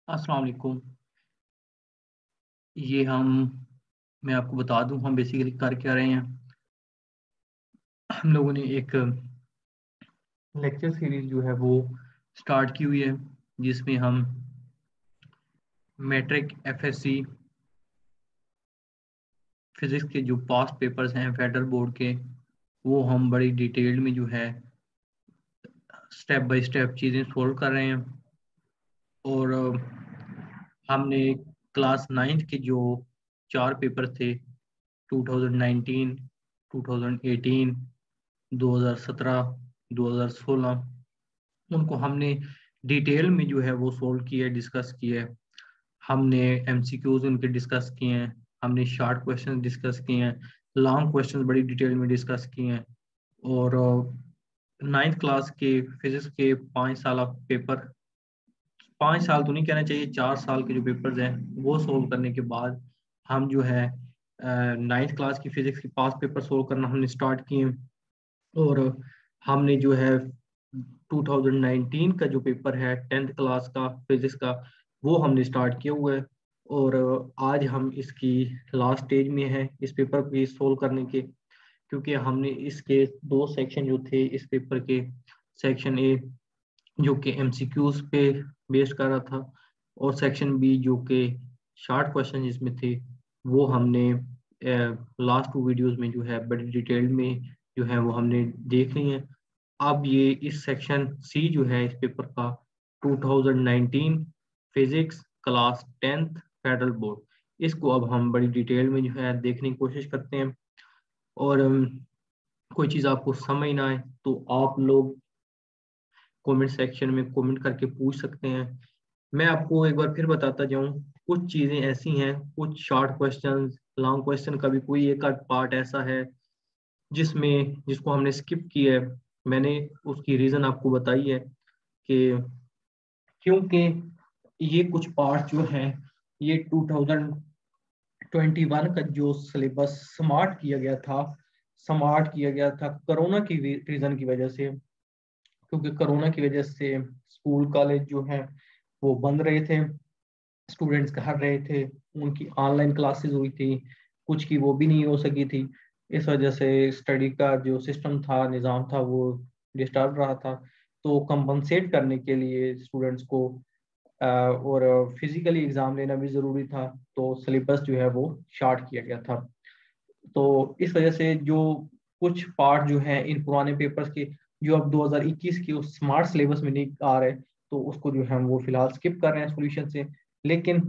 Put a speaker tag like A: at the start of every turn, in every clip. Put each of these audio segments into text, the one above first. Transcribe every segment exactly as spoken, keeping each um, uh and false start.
A: अस्सलाम वालेकुम। ये हम मैं आपको बता दूं हम बेसिकली कर क्या रहे हैं। हम लोगों ने एक लेक्चर सीरीज जो है वो स्टार्ट की हुई है, जिसमें हम मैट्रिक एफएससी फिजिक्स के जो पास्ट पेपर्स हैं फेडरल बोर्ड के, वो हम बड़ी डिटेल में जो है स्टेप बाय स्टेप चीज़ें सोल्व कर रहे हैं। और अ, हमने क्लास नाइन्थ के जो चार पेपर थे two thousand nineteen, two thousand eighteen, दो हज़ार सत्रह, दो हज़ार सोलह, उनको हमने डिटेल में जो है वो सोल्व किया है, डिस्कस किया है। हमने एमसीक्यूज उनके डिस्कस किए हैं, हमने शॉर्ट क्वेश्चन डिस्कस किए हैं, लॉन्ग क्वेश्चन बड़ी डिटेल में डिस्कस किए हैं। और नाइन्थ क्लास के फिजिक्स के पाँच साल पेपर, पाँच साल तो नहीं कहना चाहिए, चार साल के जो पेपर्स हैं वो सोल्व करने के बाद हम जो है नाइन्थ क्लास की फिजिक्स के पास पेपर सोल्व करना हमने स्टार्ट किए। और हमने जो है टू थाउज़ेंड नाइनटीन का जो पेपर है टेंथ क्लास का फिजिक्स का, वो हमने स्टार्ट किया हुआ है। और आज हम इसकी लास्ट स्टेज में हैं इस पेपर को सोल्व करने के, क्योंकि हमने इसके दो सेक्शन जो थे इस पेपर के, सेक्शन ए जो कि एमसीक्यूज पे बेस्ड कर रहा था, और सेक्शन बी जो कि शॉर्ट क्वेश्चन जिसमें थे, वो हमने लास्ट टू वीडियोस में जो है बड़ी डिटेल में जो है वो हमने देख ली है। अब ये इस सेक्शन सी जो है इस पेपर का two thousand nineteen physics class tenth federal board, इसको अब हम बड़ी डिटेल में जो है देखने की कोशिश करते हैं। और अम, कोई चीज़ आपको समझ ना आए तो आप लोग कमेंट सेक्शन में कमेंट करके पूछ सकते हैं। मैं आपको एक बार फिर बताता जाऊं, कुछ चीज़ें ऐसी हैं, कुछ शॉर्ट क्वेश्चंस, लॉन्ग क्वेश्चन का भी कोई एक आध पार्ट ऐसा है जिसमें जिसको हमने स्किप किया है। मैंने उसकी रीज़न आपको बताई है कि क्योंकि ये कुछ पार्ट जो है ये टू थाउज़ेंड ट्वेंटी वन का जो सिलेबस स्मार्ट किया गया था, स्मार्ट किया गया था कोरोना की रीज़न की वजह से। क्योंकि कोरोना की वजह से स्कूल कॉलेज जो है वो बंद रहे थे, स्टूडेंट्स घर रहे थे, उनकी ऑनलाइन क्लासेस हुई थी, कुछ की वो भी नहीं हो सकी थी। इस वजह से स्टडी का जो सिस्टम था, निज़ाम था, वो डिस्टर्ब रहा था। तो कंपनसेट करने के लिए स्टूडेंट्स को अ, और फिजिकली एग्ज़ाम लेना भी ज़रूरी था, तो सिलेबस जो है वो शार्ट किया गया था। तो इस वजह से जो कुछ पार्ट जो है इन पुराने पेपर्स के, जो अब दो हज़ार इक्कीस के उस स्मार्ट सिलेबस में नहीं आ रहे, तो उसको जो है वो फिलहाल स्किप कर रहे हैं सॉल्यूशन से। लेकिन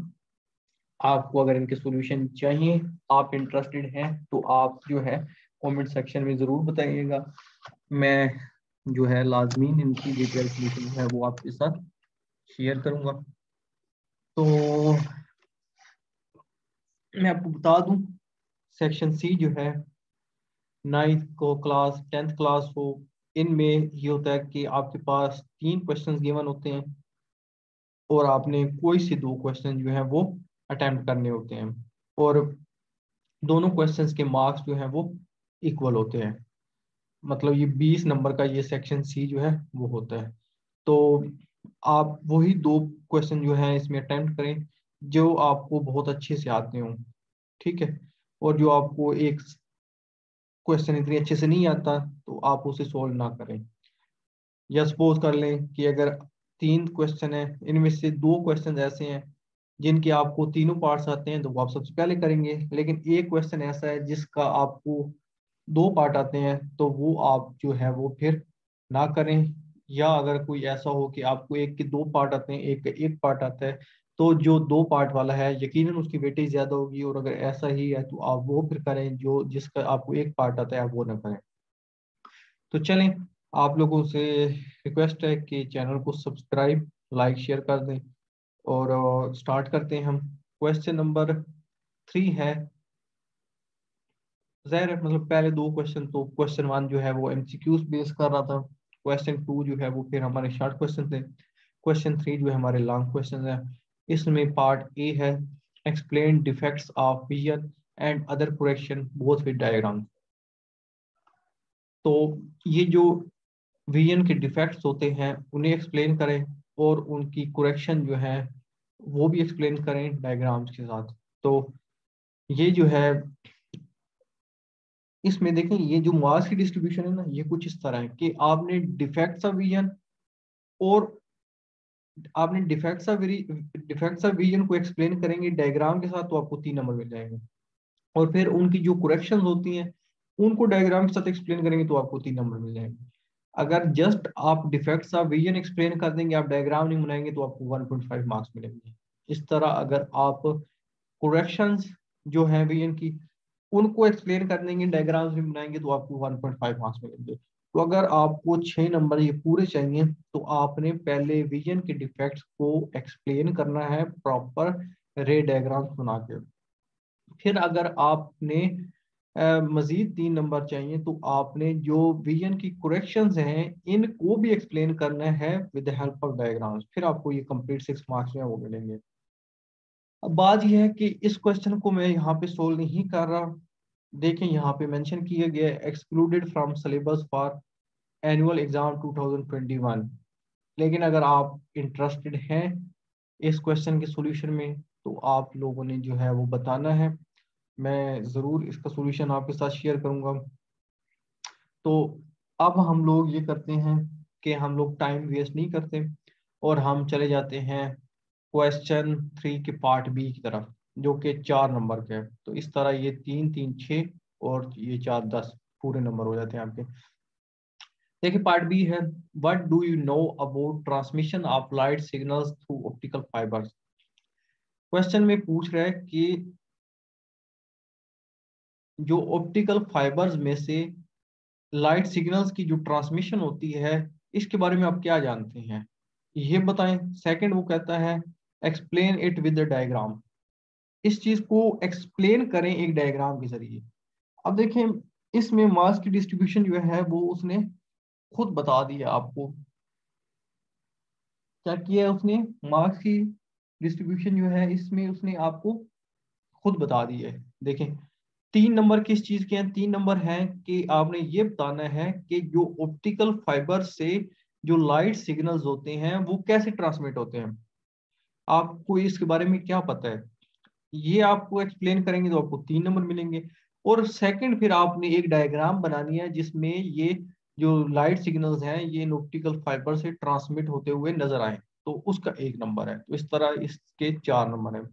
A: आपको अगर इनके सॉल्यूशन चाहिए, आप इंटरेस्टेड हैं, तो आप जो है कमेंट सेक्शन में ज़रूर बताइएगा। मैं जो है लाजमीन इनकी डिटेल सॉल्यूशन है वो आपके साथ शेयर करूंगा। तो मैं आपको बता दूं, सेक्शन सी जो है नाइन्थ को क्लास टेंथ क्लास हो, इनमें ये होता है कि आपके पास तीन क्वेश्चंस गिवन होते हैं और आपने कोई से दो क्वेश्चन जो है वो अटेम्प्ट करने होते हैं। और दोनों क्वेश्चंस के मार्क्स जो हैं वो इक्वल होते हैं। मतलब ये बीस नंबर का ये सेक्शन सी जो है वो होता है। तो आप वही दो क्वेश्चन जो है इसमें अटेम्प्ट करें जो आपको बहुत अच्छे से आते हों, ठीक है। और जो आपको एक क्वेश्चन इतनी अच्छे से नहीं आता तो आप उसे सॉल्व ना करें। या सपोज कर लें कि अगर तीन क्वेश्चन है, इनमें से दो क्वेश्चन ऐसे हैं जिनके आपको तीनों पार्ट्स आते हैं, तो वो आप सबसे पहले करेंगे। लेकिन एक क्वेश्चन ऐसा है जिसका आपको दो पार्ट आते हैं, तो वो आप जो है वो फिर ना करें। या अगर कोई ऐसा हो कि आपको एक के दो पार्ट आते हैं, एक का एक पार्ट आता है, तो जो दो पार्ट वाला है यकीनन उसकी वेटेज ज्यादा होगी। और अगर ऐसा ही है तो आप वो फिर करें, जो जिसका आपको एक पार्ट आता है आप वो ना करें। तो चलें, आप लोगों से रिक्वेस्ट है कि चैनल को सब्सक्राइब, लाइक, शेयर कर दें। और स्टार्ट करते हैं हम। क्वेश्चन नंबर थ्री है, ज़ाहिर है मतलब पहले दो क्वेश्चन, तो क्वेश्चन वन जो है वो एमसीक्यूज बेस कर रहा था, क्वेश्चन टू जो है वो फिर हमारे शॉर्ट क्वेश्चन थे, क्वेश्चन थ्री जो है हमारे लॉन्ग क्वेश्चन है। इसमें पार्ट ए है, explain defects of vision and other correction both with diagram. तो ये जो विजन के डिफेक्ट्स होते हैं उन्हें एक्सप्लेन करें और उनकी करेक्शन जो है वो भी एक्सप्लेन करें डायग्राम्स के साथ। तो ये जो है इसमें देखें, ये जो मास की डिस्ट्रीब्यूशन है ना, ये कुछ इस तरह है कि आपने डिफेक्ट्स ऑफ विजन और आपने defects of defects of vision को एक्सप्लेन करेंगे डायग्राम के साथ, तो आपको तीन नंबर मिल जाएंगे। और फिर उनकी जो करेक्शंस होती हैं उनको डायग्राम के साथ एक्सप्लेन करेंगे तो आपको तीन नंबर मिल जाएंगे। अगर जस्ट आप डिफेक्ट्स ऑफ विजन एक्सप्लेन कर देंगे, आप डायग्राम नहीं बनाएंगे, तो आपको वन पॉइंट फाइव मार्क्स मिलेंगे। इस तरह अगर आप करेक्शंस जो है विजन की उनको एक्सप्लेन कर देंगे, डायग्राम्स भी बनाएंगे, तो आपको वन पॉइंट फाइव मार्क्स मिलेंगे। तो अगर आपको छह नंबर ये पूरे चाहिए तो आपने पहले विजन के डिफेक्ट्स को एक्सप्लेन करना है प्रॉपर रे डायग्राम्स बना के। फिर अगर आपने अ, मजीद तीन नंबर चाहिए तो आपने जो विजन की करेक्शंस हैं इनको भी एक्सप्लेन करना है with the help of diagrams. फिर आपको ये कंप्लीट सिक्स मार्क्स में वो मिलेंगे। अब बात यह है कि इस क्वेश्चन को मैं यहाँ पे सोल्व नहीं कर रहा। देखें यहाँ पे मेंशन किया गया है excluded from syllabus for annual exam two thousand twenty one. लेकिन अगर आप इंटरेस्टेड हैं इस क्वेश्चन के सॉल्यूशन में तो आप लोगों ने जो है वो बताना है। मैं ज़रूर इसका सॉल्यूशन आपके साथ शेयर करूंगा। तो अब हम लोग ये करते हैं कि हम लोग टाइम वेस्ट नहीं करते और हम चले जाते हैं क्वेश्चन थ्री के पार्ट बी की तरफ, जो कि चार नंबर के है। तो इस तरह ये तीन तीन छः और ये चार दस पूरे नंबर हो जाते हैं आपके। देखिए पार्ट बी है, what do you know about transmission of light signals through optical fibres. Question में पूछ रहा है कि जो ऑप्टिकल फाइबर्स में से लाइट सिग्नल्स की जो ट्रांसमिशन होती है इसके बारे में आप क्या जानते हैं, ये बताएं। सेकंड वो कहता है explain it with the diagram, इस चीज को एक्सप्लेन करें एक डायग्राम के जरिए। अब देखें इसमें मास की डिस्ट्रीब्यूशन जो है वो उसने खुद बता दिया आपको। क्या किया है उसने, मार्क्स की डिस्ट्रीब्यूशन जो है इसमें उसने आपको खुद बता दी है। देखें तीन नंबर किस चीज के हैं, तीन नंबर हैं कि आपने ये बताना है कि जो ऑप्टिकल फाइबर से जो लाइट सिग्नल्स होते हैं वो कैसे ट्रांसमिट होते हैं, आपको इसके बारे में क्या पता है, ये आपको एक्सप्लेन करेंगे तो आपको तीन नंबर मिलेंगे। और सेकंड फिर आपने एक डायग्राम बनानी है जिसमें ये जो लाइट सिग्नल्स हैं ये इन ऑप्टिकल फाइबर से ट्रांसमिट होते हुए नजर आए, तो उसका एक नंबर है। तो इस तरह इसके चार नंबर है।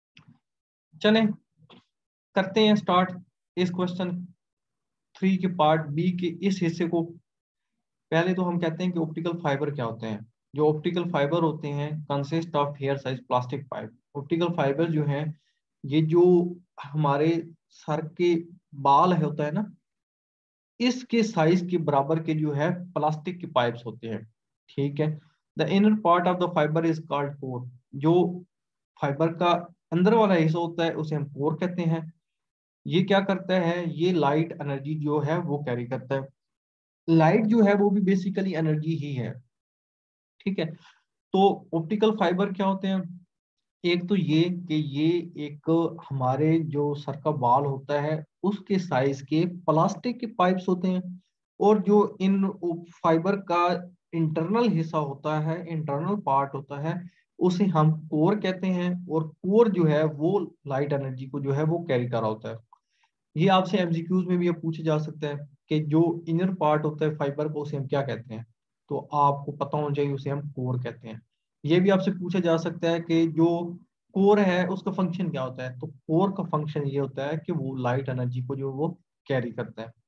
A: चलें करते हैं स्टार्ट इस क्वेश्चन थ्री के पार्ट बी के इस हिस्से को। पहले तो हम कहते हैं कि ऑप्टिकल फाइबर क्या होते हैं। जो ऑप्टिकल फाइबर होते हैं consist of hair size plastic pipe. Optical fibre जो हैं ये जो हमारे सर के बाल है होता है ना, इसके साइज के बराबर के जो है प्लास्टिक के पाइप्स होते हैं। ठीक है, the inner part of the fibre is called core. जो फाइबर का अंदर वाला हिस्सा होता है उसे हम कोर कहते हैं। ये क्या करता है, ये लाइट एनर्जी जो है वो कैरी करता है। लाइट जो है वो भी बेसिकली एनर्जी ही है। ठीक है, तो ऑप्टिकल फाइबर क्या होते हैं, एक तो ये कि ये एक हमारे जो सर का बाल होता है उसके साइज के प्लास्टिक के पाइप्स होते हैं। और जो इन फाइबर का इंटरनल हिस्सा होता है, इंटरनल पार्ट होता है, उसे हम कोर कहते हैं। और कोर जो है वो लाइट एनर्जी को जो है वो कैरी कर रहा होता है। ये आपसे एमसीक्यूज में भी अब पूछा जा सकता है कि जो इनर पार्ट होता है फाइबर को उसे हम क्या कहते हैं, तो आपको पता होना चाहिए उसे हम कोर कहते हैं। ये भी आपसे पूछा जा सकता है कि जो कोर है उसका फंक्शन क्या होता है, तो कोर का फंक्शन ये होता है कि वो लाइट एनर्जी को जो वो कैरी करता है।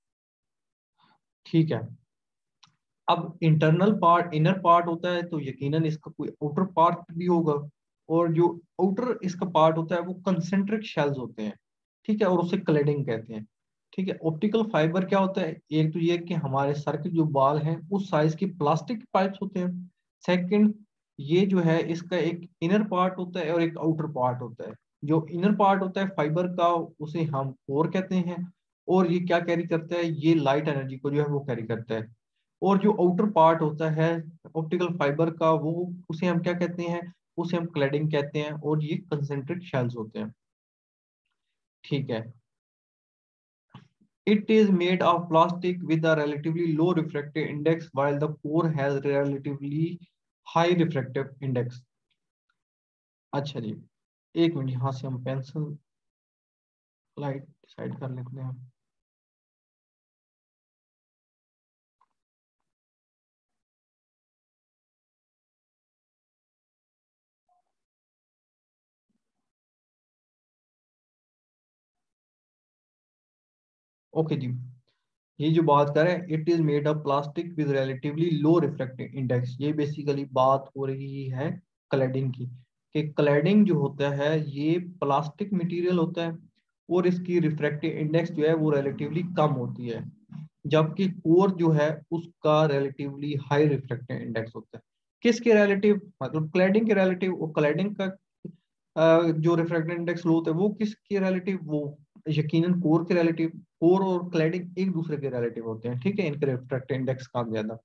A: ठीक है, अब इंटरनल पार्ट इनर पार्ट होता है तो यकीनन इसका कोई आउटर पार्ट भी होगा। और जो आउटर इसका पार्ट होता है वो कंसेंट्रिक शेल्स होते हैं। ठीक है, और उसे क्लेडिंग कहते हैं। ठीक है, ऑप्टिकल फाइबर क्या होता है, एक तो ये कि हमारे सर के जो बाल हैं उस साइज के प्लास्टिक पाइप्स होते हैं। सेकंड ये जो है इसका एक इनर पार्ट होता है और एक आउटर पार्ट होता है। जो इनर पार्ट होता है फाइबर का उसे हम कोर कहते हैं। और ये क्या कैरी करता है, ये लाइट एनर्जी को जो है वो कैरी करता है। और जो आउटर पार्ट होता है ऑप्टिकल फाइबर का वो उसे हम क्या कहते हैं, उसे हम क्लैडिंग कहते हैं। और ये कंसेंट्रिक शेल्स होते हैं। ठीक है, it is made of plastic with a relatively low refractive index while the core has relatively high refractive index.
B: अच्छा जी, एक मिनट, यहाँ से हम पेंसिल लाइट डिसाइड कर लेते हैं। ओके जी, ये जो बात करें, it is made of plastic with relatively low refractive index, ये बेसिकली बात हो रही है क्लैडिंग की, कि क्लैडिंग जो होता है ये प्लास्टिक मटेरियल होता है और इसकी रिफ्रैक्टिव इंडेक्स जो है वो रिलेटिवली कम होती है, जबकि कोर जो है उसका रिलेटिवली हाई रिफ्रैक्टिव इंडेक्स होता है। किसके रिलेटिव, मतलब क्लैडिंग के रिलेटिव, और क्लैडिंग का अ, जो रिफ्रैक्टिव इंडेक्स लो होता है वो किसके रिलेटिव, वो यकीनन कोर के रिलेटिव। कोर और क्लैडिंग एक दूसरे के रिलेटिव होते हैं, ठीक है, इनके रिफ्रैक्टिव इंडेक्स कम ज्यादा।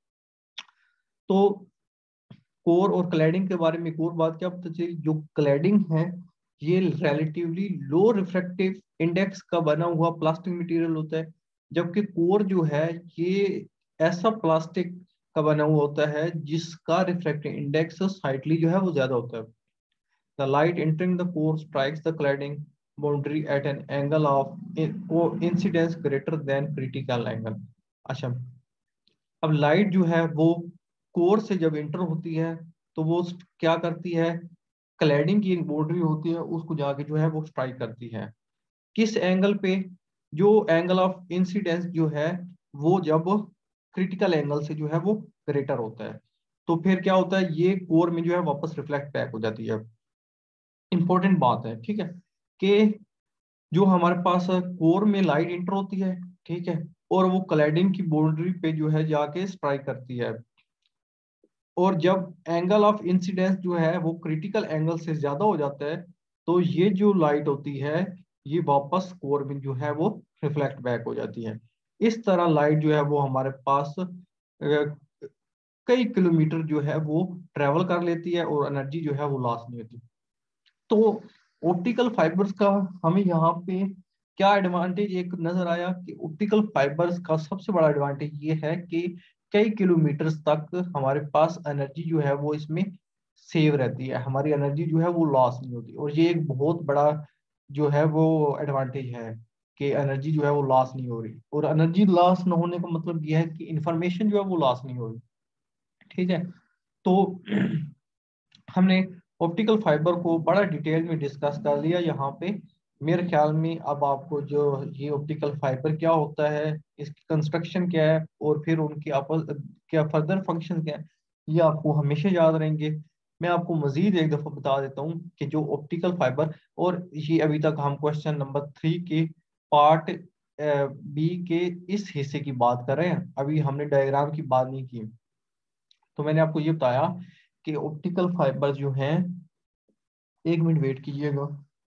B: तो कोर और क्लैडिंग के बारे में एक और बात क्या पता चली, जो क्लैडिंग है ये रिलेटिवली लो रिफ्रैक्टिव इंडेक्स का बना हुआ प्लास्टिक मटेरियल होता है, जबकि कोर जो है ये ऐसा प्लास्टिक का बना हुआ होता है जिसका रिफ्रैक्टिव इंडेक्स स्लाइटली जो है वो ज्यादा होता है। The light entering the core strikes the cladding boundary at an angle of incidence greater than critical angle। अच्छा, अब लाइट जो है वो कोर से जब इंटर होती है तो वो क्या करती है, क्लैडिंग की एक बाउंड्री होती है उसको जाके जो है वो स्ट्राइक करती है। किस एंगल पे, जो एंगल ऑफ इंसिडेंस जो है वो जब क्रिटिकल एंगल से जो है वो ग्रेटर होता है, तो फिर क्या होता है, ये कोर में जो है वापस रिफ्लेक्ट बैक हो जाती है। इंपॉर्टेंट बात है, ठीक है, कि जो हमारे पास कोर में लाइट इंटर होती है, ठीक है, और वो क्लैडिंग की बाउंड्री पे जो है जाके स्ट्राइक करती है, और जब एंगल ऑफ इंसिडेंस जो है वो क्रिटिकल एंगल से ज्यादा हो जाता है, तो ये जो लाइट होती है ये वापस कोर में जो है वो रिफ्लेक्ट बैक हो जाती है। इस तरह लाइट जो है वो हमारे पास अ, कई किलोमीटर जो है वो ट्रेवल कर लेती है और एनर्जी जो है वो लॉस नहीं होती। तो ऑप्टिकल फाइबर्स का हमें यहाँ पे क्या एडवांटेज एक नजर आया, कि ऑप्टिकल फाइबर्स का सबसे बड़ा एडवांटेज ये है कि कई किलोमीटर तक हमारे पास एनर्जी जो है वो इसमें सेव रहती है, हमारी एनर्जी जो है वो लॉस नहीं होती, और ये एक बहुत बड़ा जो है वो एडवांटेज है कि एनर्जी जो है वो लॉस नहीं हो रही, और एनर्जी लॉस न होने का मतलब ये है कि इंफॉर्मेशन जो है वो लॉस नहीं हो रही, ठीक है। तो हमने ऑप्टिकल फाइबर को बड़ा डिटेल में डिस्कस कर लिया यहाँ पे। मेरे ख्याल में अब आपको जो ये ऑप्टिकल फाइबर क्या होता है, इसकी कंस्ट्रक्शन क्या है, और फिर उनकी आपस क्या फर्दर फंक्शन क्या है, ये आपको हमेशा याद रहेंगे। मैं आपको मजीद एक दफा बता देता हूँ कि जो ऑप्टिकल फाइबर, और ये अभी तक हम क्वेश्चन नंबर थ्री के पार्ट बी के इस हिस्से की बात कर रहे हैं, अभी हमने डायग्राम की बात नहीं की। तो मैंने आपको ये बताया कि ऑप्टिकल फाइबर जो हैं, एक मिनट वेट कीजिएगा।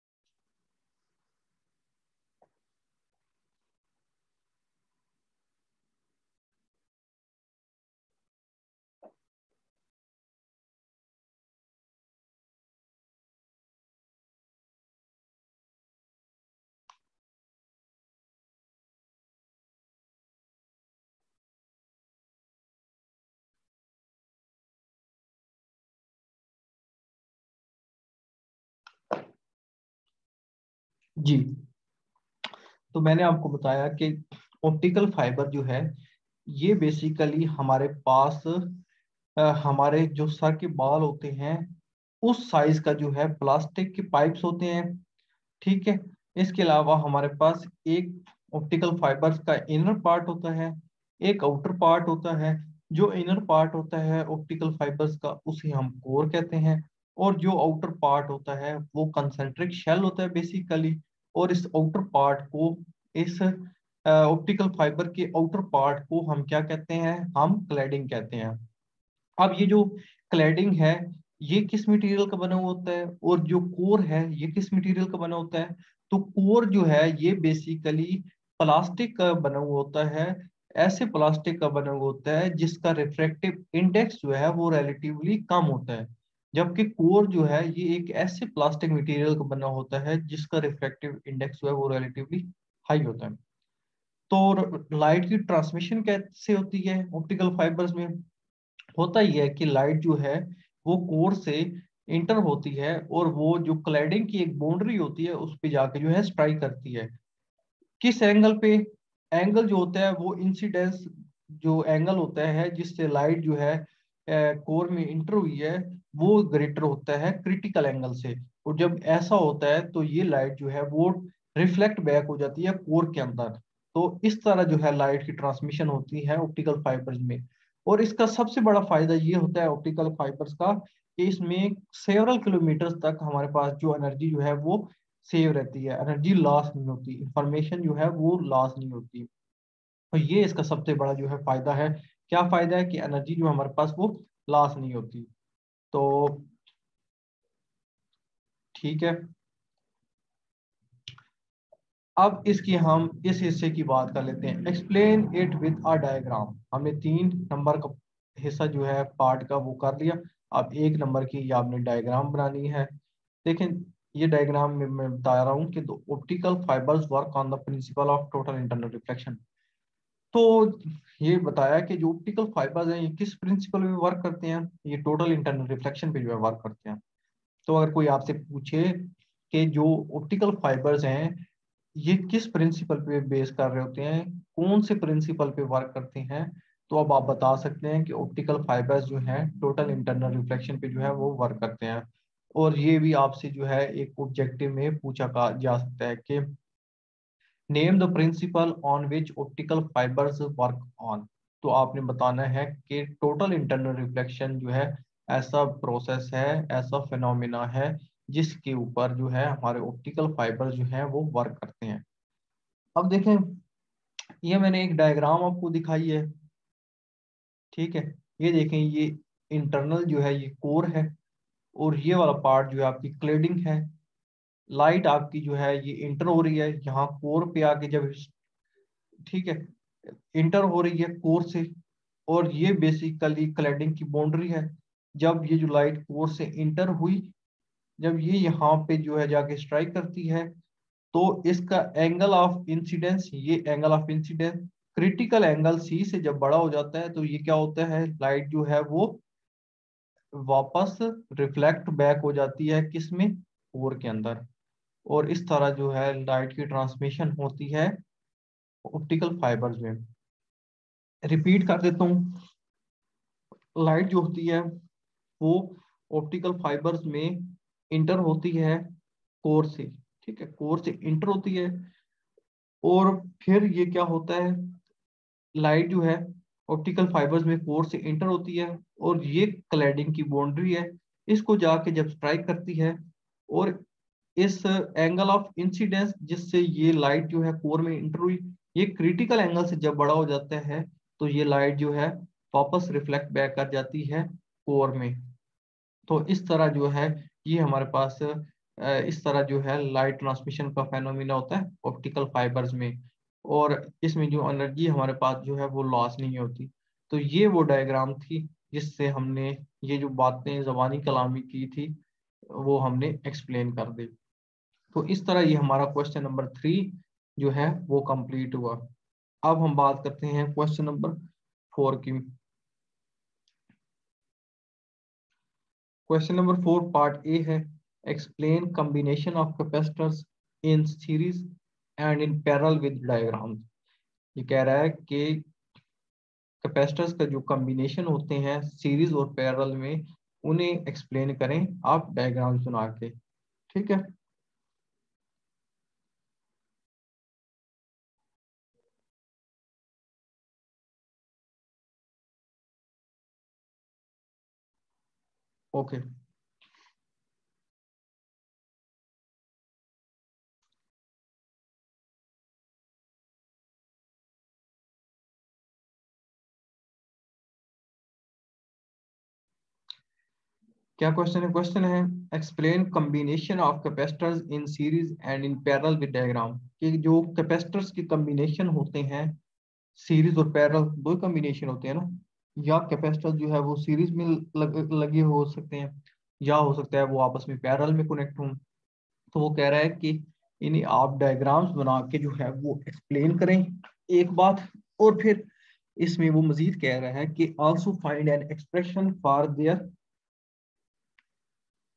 B: जी, तो मैंने आपको बताया कि ऑप्टिकल फाइबर जो है ये बेसिकली हमारे पास अ, हमारे जो सर के बाल होते हैं उस साइज का जो है प्लास्टिक के पाइप्स होते हैं, ठीक है। इसके अलावा हमारे पास एक ऑप्टिकल फाइबर्स का इनर पार्ट होता है, एक आउटर पार्ट होता है। जो इनर पार्ट होता है ऑप्टिकल फाइबर्स का उसे हम कोर कहते हैं, और जो आउटर पार्ट होता है वो कंसेंट्रिक शेल होता है बेसिकली। और इस आउटर पार्ट को, इस ऑप्टिकल फाइबर के आउटर पार्ट को हम क्या कहते हैं, हम क्लैडिंग कहते हैं। अब ये जो क्लैडिंग है ये किस मटेरियल का बना हुआ होता है, और जो कोर है ये किस मटेरियल का बना होता है। तो कोर जो है ये बेसिकली प्लास्टिक का बना हुआ होता है, ऐसे प्लास्टिक का बना हुआ होता है जिसका रिफ्रैक्टिव इंडेक्स जो है वो रिलेटिवली कम होता है, जबकि कोर जो है ये एक ऐसे प्लास्टिक मटेरियल का बना होता है जिसका रिफ्रैक्टिव इंडेक्स जो है वो रिलेटिवली हाई होता है। तो लाइट की ट्रांसमिशन कैसे होती है ऑप्टिकल फाइबर्स में, होता ही है कि लाइट जो है वो कोर से इंटर होती है और वो जो क्लैडिंग की एक बाउंड्री होती है उस पे जाके जो है स्ट्राइक करती है। किस एंगल पे? एंगल जो होता है वो इंसिडेंस जो एंगल होता है जिससे लाइट जो है कोर में इंटर हुई है वो ग्रेटर होता है क्रिटिकल एंगल से। और जब ऐसा होता है तो ये लाइट जो है वो रिफ्लेक्ट बैक हो जाती है कोर के अंदर। तो इस तरह जो है लाइट की ट्रांसमिशन होती है ऑप्टिकल फाइबर्स में। और इसका सबसे बड़ा फायदा ये होता है ऑप्टिकल फाइबर्स का कि इसमें सेवरल किलोमीटर्स तक हमारे पास जो एनर्जी जो है वो सेव रहती है, एनर्जी लॉस नहीं होती, इंफॉर्मेशन जो है वो लॉस नहीं होती। तो ये इसका सबसे बड़ा जो है फायदा है। क्या फायदा है? कि एनर्जी जो हमारे पास वो लॉस नहीं होती। तो ठीक है, अब इसकी हम इस हिस्से की बात कर लेते हैं। Explain it with a diagram. हमने तीन नंबर का हिस्सा जो है पार्ट का वो कर लिया। अब एक नंबर की आपने डायग्राम बनानी है। देखें, ये डायग्राम में मैं बता रहा हूँ कि optical fibres work on the principle of total internal reflection. तो ये बताया कि जो ऑप्टिकल फाइबर्स हैं ये किस प्रिंसिपल पे वर्क करते हैं? ये टोटल इंटरनल रिफ्लेक्शन पे जो है वर्क करते हैं। तो अगर कोई आपसे पूछे कि जो ऑप्टिकल फाइबर्स हैं ये किस प्रिंसिपल पे बेस कर रहे होते हैं, कौन से प्रिंसिपल पे वर्क करते हैं, तो अब आप बता सकते हैं कि ऑप्टिकल फाइबर्स जो हैं टोटल इंटरनल रिफ्लेक्शन पे जो है वो वर्क करते हैं। और ये भी आपसे जो है एक ऑब्जेक्टिव में पूछा जा सकता है कि name the principle on which optical fibres work on. तो आपने बताना है कि टोटल इंटरनल रिफ्लेक्शन जो है ऐसा प्रोसेस है, ऐसा फिनोमिना है जिसके ऊपर जो है हमारे ऑप्टिकल फाइबर जो है वो वर्क करते हैं। अब देखें, ये मैंने एक डायग्राम आपको दिखाई है, ठीक है। ये देखें, ये इंटरनल जो है ये कोर है और ये वाला पार्ट जो है आपकी क्लेडिंग है। लाइट आपकी जो है ये इंटर हो रही है यहाँ कोर पे आके, जब ठीक है इंटर हो रही है कोर से, और ये बेसिकली क्लैडिंग की बाउंड्री है। जब ये जो लाइट कोर से इंटर हुई, जब ये यहाँ पे जो है जाके स्ट्राइक करती है तो इसका एंगल ऑफ इंसिडेंस, ये angle of incidence critical angle C से जब बड़ा हो जाता है तो ये क्या होता है, लाइट जो है वो वापस रिफ्लेक्ट बैक हो जाती है किसमें, कोर के अंदर। और इस तरह जो है लाइट की ट्रांसमिशन होती है ऑप्टिकल फाइबर्स में। रिपीट कर देता हूँ, लाइट जो होती है वो ऑप्टिकल फाइबर्स में इंटर होती है कोर से, ठीक है, कोर से इंटर होती है। और फिर ये क्या होता है, लाइट जो है ऑप्टिकल फाइबर्स में कोर से इंटर होती है और ये क्लैडिंग की बाउंड्री है, इसको जाके जब स्ट्राइक करती है और इस एंगल ऑफ इंसिडेंस जिससे ये लाइट जो है कोर में इंटर हुई, ये क्रिटिकल एंगल से जब बड़ा हो जाता है तो ये लाइट जो है वापस रिफ्लेक्ट बैक कर जाती है कोर में। तो इस तरह जो है ये हमारे पास अ, इस तरह जो है लाइट ट्रांसमिशन का फेनोमिना होता है ऑप्टिकल फाइबर्स में। और इसमें जो एनर्जी हमारे पास जो है वो लॉस नहीं होती। तो ये वो डायग्राम थी जिससे हमने ये जो बातें ज़बानी कलामी की थी वो हमने एक्सप्लेन कर दी। तो इस तरह ये हमारा क्वेश्चन नंबर थ्री जो है वो कंप्लीट हुआ। अब हम बात करते हैं क्वेश्चन नंबर फोर की। Question number four part A है, explain combination of capacitors in series and in parallel with diagram. ये कह रहा है कि कैपेसिटर्स का जो कॉम्बिनेशन होते हैं सीरीज और पैरेलल में उन्हें एक्सप्लेन करें आप डायग्राम बना के, ठीक है। ओके, क्या क्वेश्चन है? क्वेश्चन है explain combination of capacitors in series and in parallel with diagram. कि जो कैपेसिटर्स के कॉम्बिनेशन होते हैं सीरीज और पैरेलल दो कॉम्बिनेशन होते हैं ना, या कैपेसिटर जो है वो सीरीज में लग, लगे हो सकते हैं या हो सकता है वो आपस में पैरेलल में कनेक्ट हों। तो वो कह रहा है कि इन्हें आप डायग्राम्स बना के जो है वो एक्सप्लेन करें एक बात। और फिर इसमें वो मजीद कह रहा है कि also find an expression for their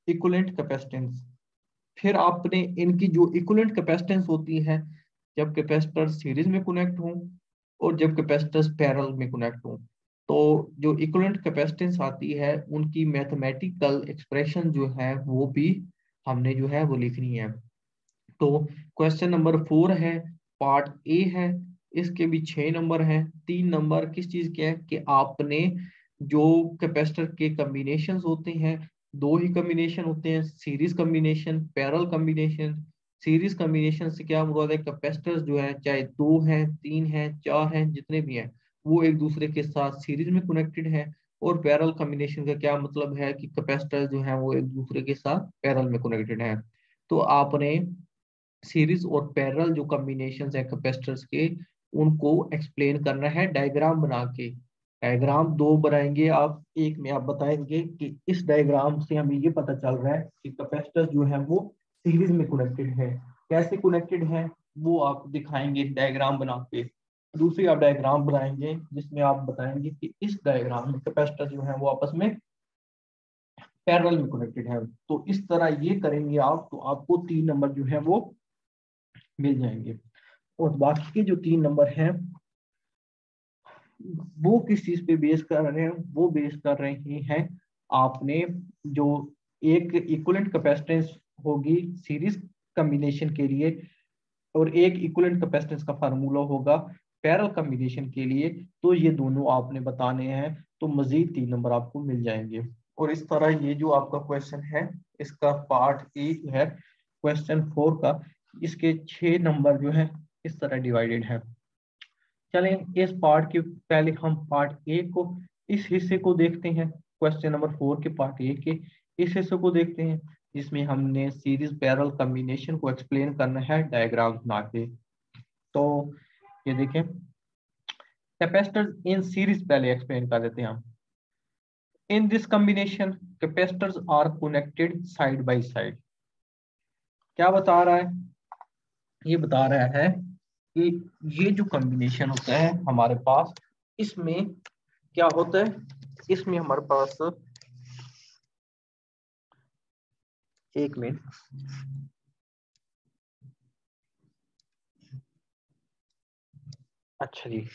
B: equivalent capacitance. फिर आपने इनकी जो इक्विवेलेंट कैपेसिटेंस होती है जब कैपेसिटर सीरीज में कनेक्ट हो और जब कैपेसिटर्स पैरेलल में कनेक्ट हो, तो जो इक्विवेलेंट कैपेसिटेंस आती है उनकी मैथमेटिकल एक्सप्रेशन जो है वो भी हमने जो है वो लिखनी है। तो क्वेश्चन नंबर फोर है, पार्ट ए है, इसके भी छह नंबर हैं। तीन नंबर किस चीज के हैं कि आपने जो कैपेसिटर के कॉम्बिनेशन होते हैं, दो ही कॉम्बिनेशन होते हैं, series combination, parallel combination. Series combination से क्या मुराद है, कैपेसिटर्स जो है चाहे दो हैं, तीन हैं, चार हैं, जितने भी हैं वो एक दूसरे के साथ सीरीज में कनेक्टेड है। और पैरेलल कॉम्बिनेशन का क्या मतलब है कि कैपेसिटर्स जो है वो एक दूसरे के साथ पैरेलल में कनेक्टेड है। तो आपने सीरीज और पैरेलल जो कॉम्बिनेशन है कैपेसिटर्स के, उनको एक्सप्लेन करना है डायग्राम बना के। डायग्राम दो बनाएंगे आप, एक में आप बताएंगे कि इस डायग्राम से हमें ये पता चल रहा है कि कैपेसिटर्स जो है वो सीरीज में कनेक्टेड है। कैसे कनेक्टेड है वो आप दिखाएंगे डायग्राम बना के। दूसरी आप डायग्राम बनाएंगे जिसमें आप बताएंगे कि इस डायग्राम में कैपेसिटर जो है वो आपस में पैरेलल में कनेक्टेड है। तो इस तरह ये करेंगे आप, तो आपको तीन नंबर जो है वो मिल जाएंगे। और बाकी के जो तीन नंबर हैं वो किस चीज पे बेस कर रहे हैं, वो बेस कर रहे हैं आपने जो एक इक्विवेलेंट कैपेसिटेंस होगी सीरीज कॉम्बिनेशन के लिए और एक इक्विवेलेंट कैपेसिटेंस का फार्मूला होगा पैरेलल कॉम्बिनेशन के लिए, तो ये दोनों आपने बताने हैं। तो मजीद तीन नंबर आपको मिल जाएंगे। और इस तरह ये जो आपका क्वेश्चन है इसका पार्ट ए है क्वेश्चन फोर का, इसके छह नंबर जो है इस तरह डिवाइडेड है। चलें इस पार्ट के पहले हम पार्ट ए को, इस हिस्से को देखते हैं। क्वेश्चन नंबर फोर के पार्ट ए के इस हिस्से को देखते हैं जिसमें हमने सीरीज पैरेलल कॉम्बिनेशन को एक्सप्लेन करना है डायग्राम बना के। तो ये देखें, कैपेसिटर्स इन सीरीज पहले एक्सप्लेन कर देते हैं हम। In this combination capacitors are connected side by side. क्या बता रहा है, ये बता रहा है कि ये जो कॉम्बिनेशन होता है हमारे पास, इसमें क्या होता है, इसमें हमारे पास एक मिनट, अच्छा जी,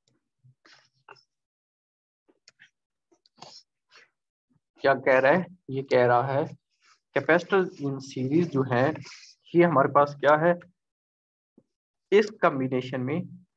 B: क्या कह रहा है, ये कह रहा है कैपेसिटर इन सीरीज जो है ये हमारे पास क्या है, इस कॉम्बिनेशन में,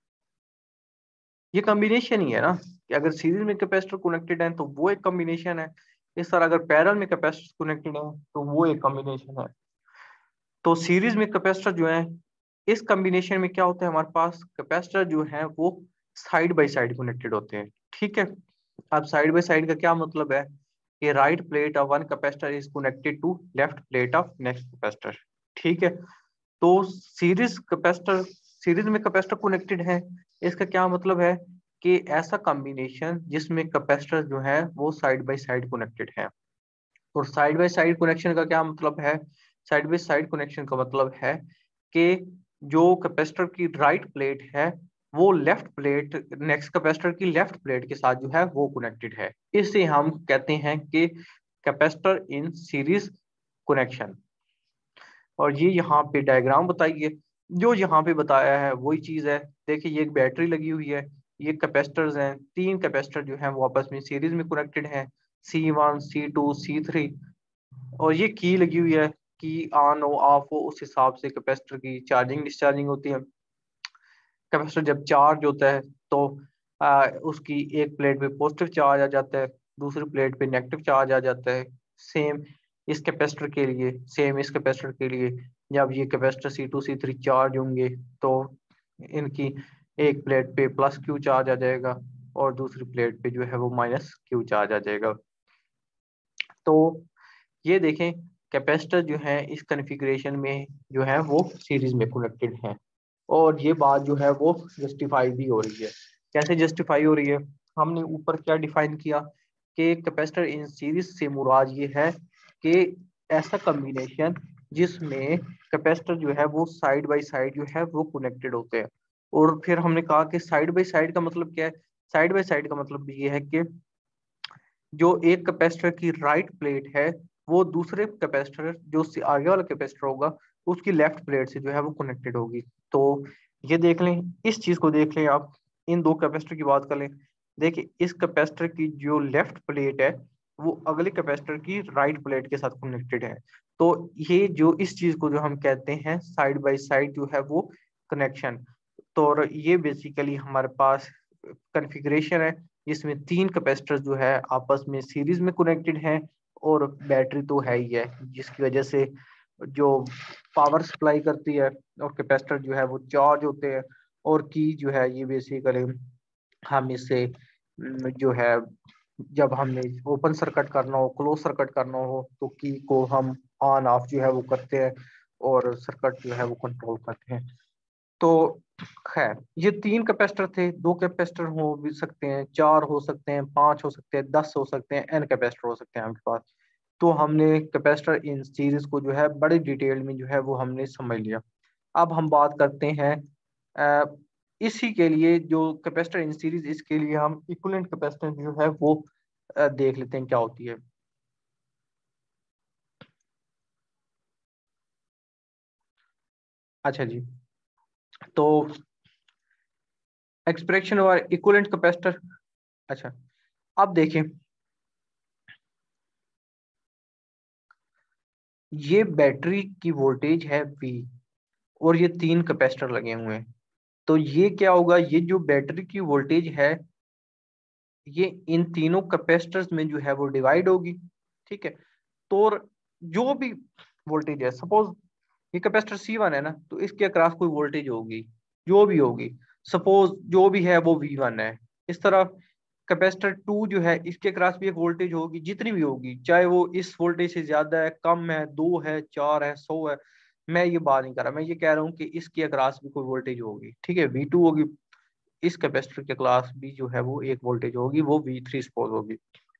B: ये कॉम्बिनेशन ही है ना कि अगर सीरीज में कैपेसिटर कनेक्टेड है तो वो एक कॉम्बिनेशन है, इस तरह अगर पैरेलल में कैपेसिटर कनेक्टेड है तो वो एक कॉम्बिनेशन है। तो सीरीज में कैपेसिटर जो है इस कॉम्बिनेशन में क्या होता है, हमारे पास कैपेसिटर जो है वो साइड बाय साइड कनेक्टेड होते हैं। ठीक है, अब साइड बाय साइड का क्या मतलब है कि right plate of one capacitor is connected to left plate of next capacitor. ठीक है, तो सीरीज कैपेसिटर, सीरीज में कैपेसिटर कनेक्टेड है, इसका क्या मतलब है कि ऐसा कॉम्बिनेशन जिसमें कैपेसिटर जो है वो साइड बाय साइड कनेक्टेड है। और साइड बाय साइड कनेक्शन का क्या मतलब है, साइड बाय साइड कनेक्शन का मतलब है कि जो कैपेसिटर की राइट प्लेट है वो लेफ्ट प्लेट नेक्स्ट कैपेसिटर की लेफ्ट प्लेट के साथ जो है वो कनेक्टेड है। इसे हम कहते हैं कि कैपेसिटर इन सीरीज कनेक्शन। और ये यहाँ पे डायग्राम बताइए, जो यहाँ पे बताया है वही चीज है। देखिए ये एक बैटरी लगी हुई है, ये कैपेसिटर्स हैं, तीन कैपेसिटर जो हैं वो आपस में सीरीज में कनेक्टेड हैं, C one, C two, C three. और ये की लगी हुई है, की ऑन हो ऑफ हो उस हिसाब से कैपेसिटर की चार्जिंग डिस्चार्जिंग होती है। कैपेसिटर जब चार्ज होता है तो आ, उसकी एक प्लेट पे पॉजिटिव चार्ज आ जाता है, दूसरी प्लेट पे नेगेटिव चार्ज आ जाता है। सेम इस कैपेसिटर के लिए, सेम इस कैपेसिटर के लिए जब ये capacitor C two C three charge होंगे तो इनकी एक प्लेट पे प्लस क्यू चार्ज आ जाएगा और दूसरी प्लेट पे जो है वो माइनस क्यू चार्ज आ जाएगा। तो ये देखें कैपेसिटर जो है इस कॉन्फ़िगरेशन में जो है वो सीरीज में कनेक्टेड है। और ये बात जो है वो जस्टिफाई भी हो रही है। कैसे जस्टिफाई हो रही है, हमने ऊपर क्या डिफाइन किया कि कैपेसिटर इन सीरीज से मुराद ये है कि ऐसा कॉम्बिनेशन जिसमें कैपेसिटर जो है वो साइड बाय साइड जो है वो कनेक्टेड होते हैं। और फिर हमने कहा कि साइड बाय साइड का मतलब क्या है, साइड बाय साइड का मतलब ये है कि जो एक कैपेसिटर की राइट प्लेट है वो दूसरे कैपेसिटर जो उससे आगे वाला कैपेसिटर होगा उसकी लेफ्ट प्लेट से जो है वो कनेक्टेड होगी। तो ये देख लें, इस चीज को देख लें आप, इन दो कैपेसिटर की बात कर लें। देखिए इस कैपेसिटर की जो लेफ्ट प्लेट है वो अगले कैपेसिटर की राइट प्लेट के साथ कनेक्टेड है। तो ये जो इस चीज को जो हम कहते हैं साइड बाय साइड जो है वो कनेक्शन। तो और ये बेसिकली हमारे पास कॉन्फ़िगरेशन है जिसमें तीन कैपेसिटर जो है आपस में सीरीज में कनेक्टेड हैं और बैटरी तो है ही है, जिसकी वजह से जो पावर सप्लाई करती है और कैपेसिटर जो है वो चार्ज होते हैं। और की जो है ये बेसिकली हम इससे जो है जब हमने ओपन सर्किट करना हो, क्लोज सर्किट करना हो, तो की को हम ऑन ऑफ जो है वो करते हैं और सर्किट जो है वो कंट्रोल करते हैं। तो खैर ये तीन कैपेसिटर थे, दो कैपेसिटर हो भी सकते हैं, चार हो सकते हैं, पांच हो सकते हैं, दस हो सकते हैं, एन कैपेसिटर हो सकते हैं आपके पास। तो हमने कैपेसिटर इन सीरीज को जो है बड़ी डिटेल में जो है वो हमने समझ लिया। अब हम बात करते हैं अ, इसी के लिए जो कैपेसिटर इन सीरीज, इसके लिए हम इक्विवेलेंट कैपेसिटेंस जो है वो अ, देख लेते हैं क्या होती है। अच्छा जी, तो एक्सप्रेशन और इक्विवेलेंट कैपेसिटर। अच्छा, अब देखें ये बैटरी की वोल्टेज है V और ये तीन कैपेसिटर लगे हुए हैं। तो ये क्या होगा, ये जो बैटरी की वोल्टेज है ये इन तीनों कैपेसिटर्स में जो है वो डिवाइड होगी। ठीक है, तो जो भी वोल्टेज है, सपोज ये कैपेसिटर सी वन है ना, तो इसके अक्रॉस कोई वोल्टेज होगी जो भी होगी, सपोज जो भी है वो वी वन है। इस तरह कैपेसिटर टू जो है इसके अक्रॉस भी एक वोल्टेज होगी, जितनी भी होगी, चाहे वो इस वोल्टेज से ज्यादा है, कम है, दो है, चार है, सौ है, मैं ये बात नहीं कर रहा, मैं ये कह रहा हूँ कि इसके अक्रॉस भी कोई वोल्टेज होगी। ठीक है, वी टू होगी, इस कैपेसिटर के क्लास भी जो है वो एक वोल्टेज होगी, वो वी थ्री सपोज होगी।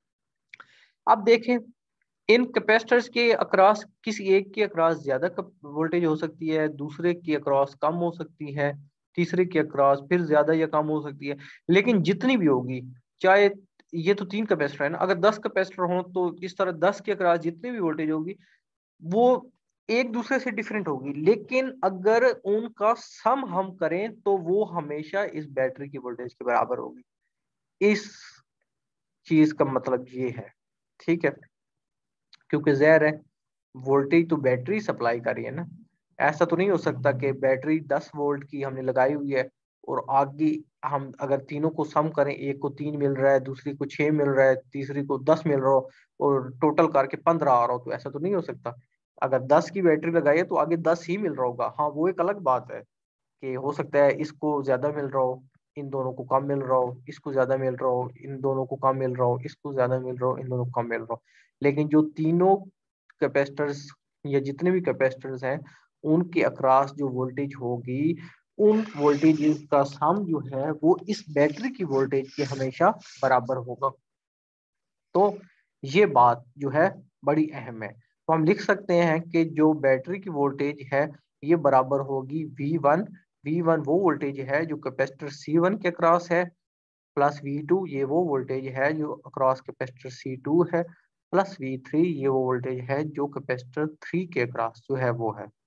B: अब देखें इन कैपेसिटर्स के अक्रॉस किसी एक के अक्रॉस ज्यादा वोल्टेज हो सकती है, दूसरे के अक्रॉस कम हो सकती है, तीसरे के अक्रॉस फिर ज्यादा या कम हो सकती है। लेकिन जितनी भी होगी, चाहे ये तो तीन कैपेसिटर है ना, अगर दस कैपेसिटर हो तो इस तरह दस के अक्रॉस जितनी भी वोल्टेज होगी वो एक दूसरे से डिफरेंट होगी, लेकिन अगर उनका सम हम करें तो वो हमेशा इस बैटरी की वोल्टेज के बराबर होगी। इस चीज का मतलब ये है। ठीक है, क्योंकि जहर है वोल्टेज तो बैटरी सप्लाई कर रही है ना। ऐसा तो नहीं हो सकता कि बैटरी दस वोल्ट की हमने लगाई हुई है और आगे हम अगर तीनों को सम करें, एक को तीन मिल रहा है, दूसरी को छह मिल रहा है, तीसरी को दस मिल रहा हो और टोटल करके पंद्रह आ रहा हो, तो ऐसा तो नहीं हो सकता। अगर दस की बैटरी लगाई है तो आगे दस ही मिल रहा होगा। हाँ, वो एक अलग बात है कि हो सकता है इसको ज्यादा मिल रहा हो, इन दोनों को कम मिल रहा हो, इसको ज्यादा मिल रहा हो, इन दोनों को कम मिल रहा हो, इसको ज्यादा मिल रहा हो, इन दोनों को कम मिल रहा हो। लेकिन जो तीनों कैपेसिटर्स या जितने भी कैपेसिटर्स हैं उनके अक्रॉस जो वोल्टेज होगी, उन वोल्टेज का सम जो है वो इस बैटरी की वोल्टेज के हमेशा बराबर होगा। तो ये बात जो है बड़ी अहम है। तो हम लिख सकते हैं कि जो बैटरी की वोल्टेज है ये बराबर होगी वी वन। वी वन वो वोल्टेज है जो कैपेसिटर सी वन के अक्रॉस है, प्लस वी टू ये वो वोल्टेज है जो अक्रॉस कैपेसिटर सी टू है, प्लस वी थ्री ये वो वोल्टेज है जो कैपेसिटर थ्री के अक्रॉस जो है वो है।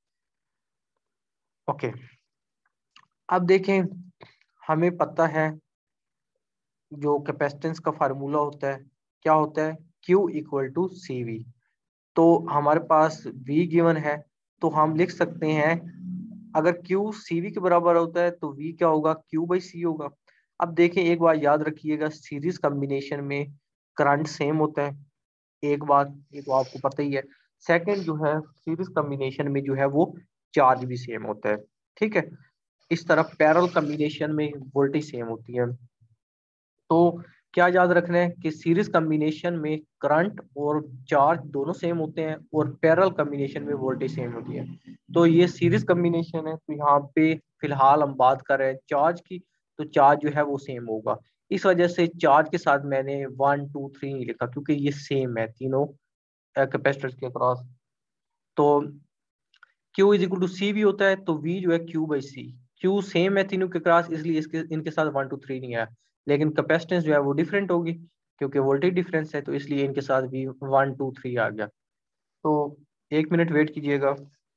B: ओके, अब देखें हमें पता है जो कैपेसिटेंस का फार्मूला होता है क्या होता है, Q equal to C V. तो हमारे पास V गिवन है, तो हम लिख सकते हैं अगर Q C V के बराबर होता है तो V क्या होगा, Q बाई C होगा। अब देखें एक बात याद रखिएगा, सीरीज कॉम्बिनेशन में करंट सेम होता है, एक बात ये तो आपको पता ही है। सेकंड जो है सीरीज कॉम्बिनेशन में जो है वो चार्ज भी सेम होता है। ठीक है, इस तरह पैरेलल कॉम्बिनेशन में वोल्टेज सेम होती है। तो क्या याद रखना है कि सीरीज कॉम्बिनेशन में करंट और चार्ज दोनों सेम होते हैं और पैरेलल कॉम्बिनेशन में वोल्टेज सेम होती है। तो ये सीरीज कॉम्बिनेशन है, तो यहाँ पे फिलहाल हम बात कर रहे हैं चार्ज की, तो चार्ज जो है वो सेम होगा। इस वजह से चार्ज के साथ मैंने वन टू थ्री नहीं लिखा, क्योंकि ये सेम है तीनों कैपेसिटर्स के अक्रॉस। तो Q is equal to C भी होता है, तो V जो है Q by C. Q same है तीनों के क्रॉस, इसलिए इसके इनके साथ वन टू थ्री नहीं है, लेकिन कैपेसिटेंस जो है वो डिफरेंट होगी, क्योंकि वोल्टेज डिफरेंस है तो इसलिए इनके साथ भी वन टू थ्री आ गया। तो एक मिनट वेट कीजिएगा।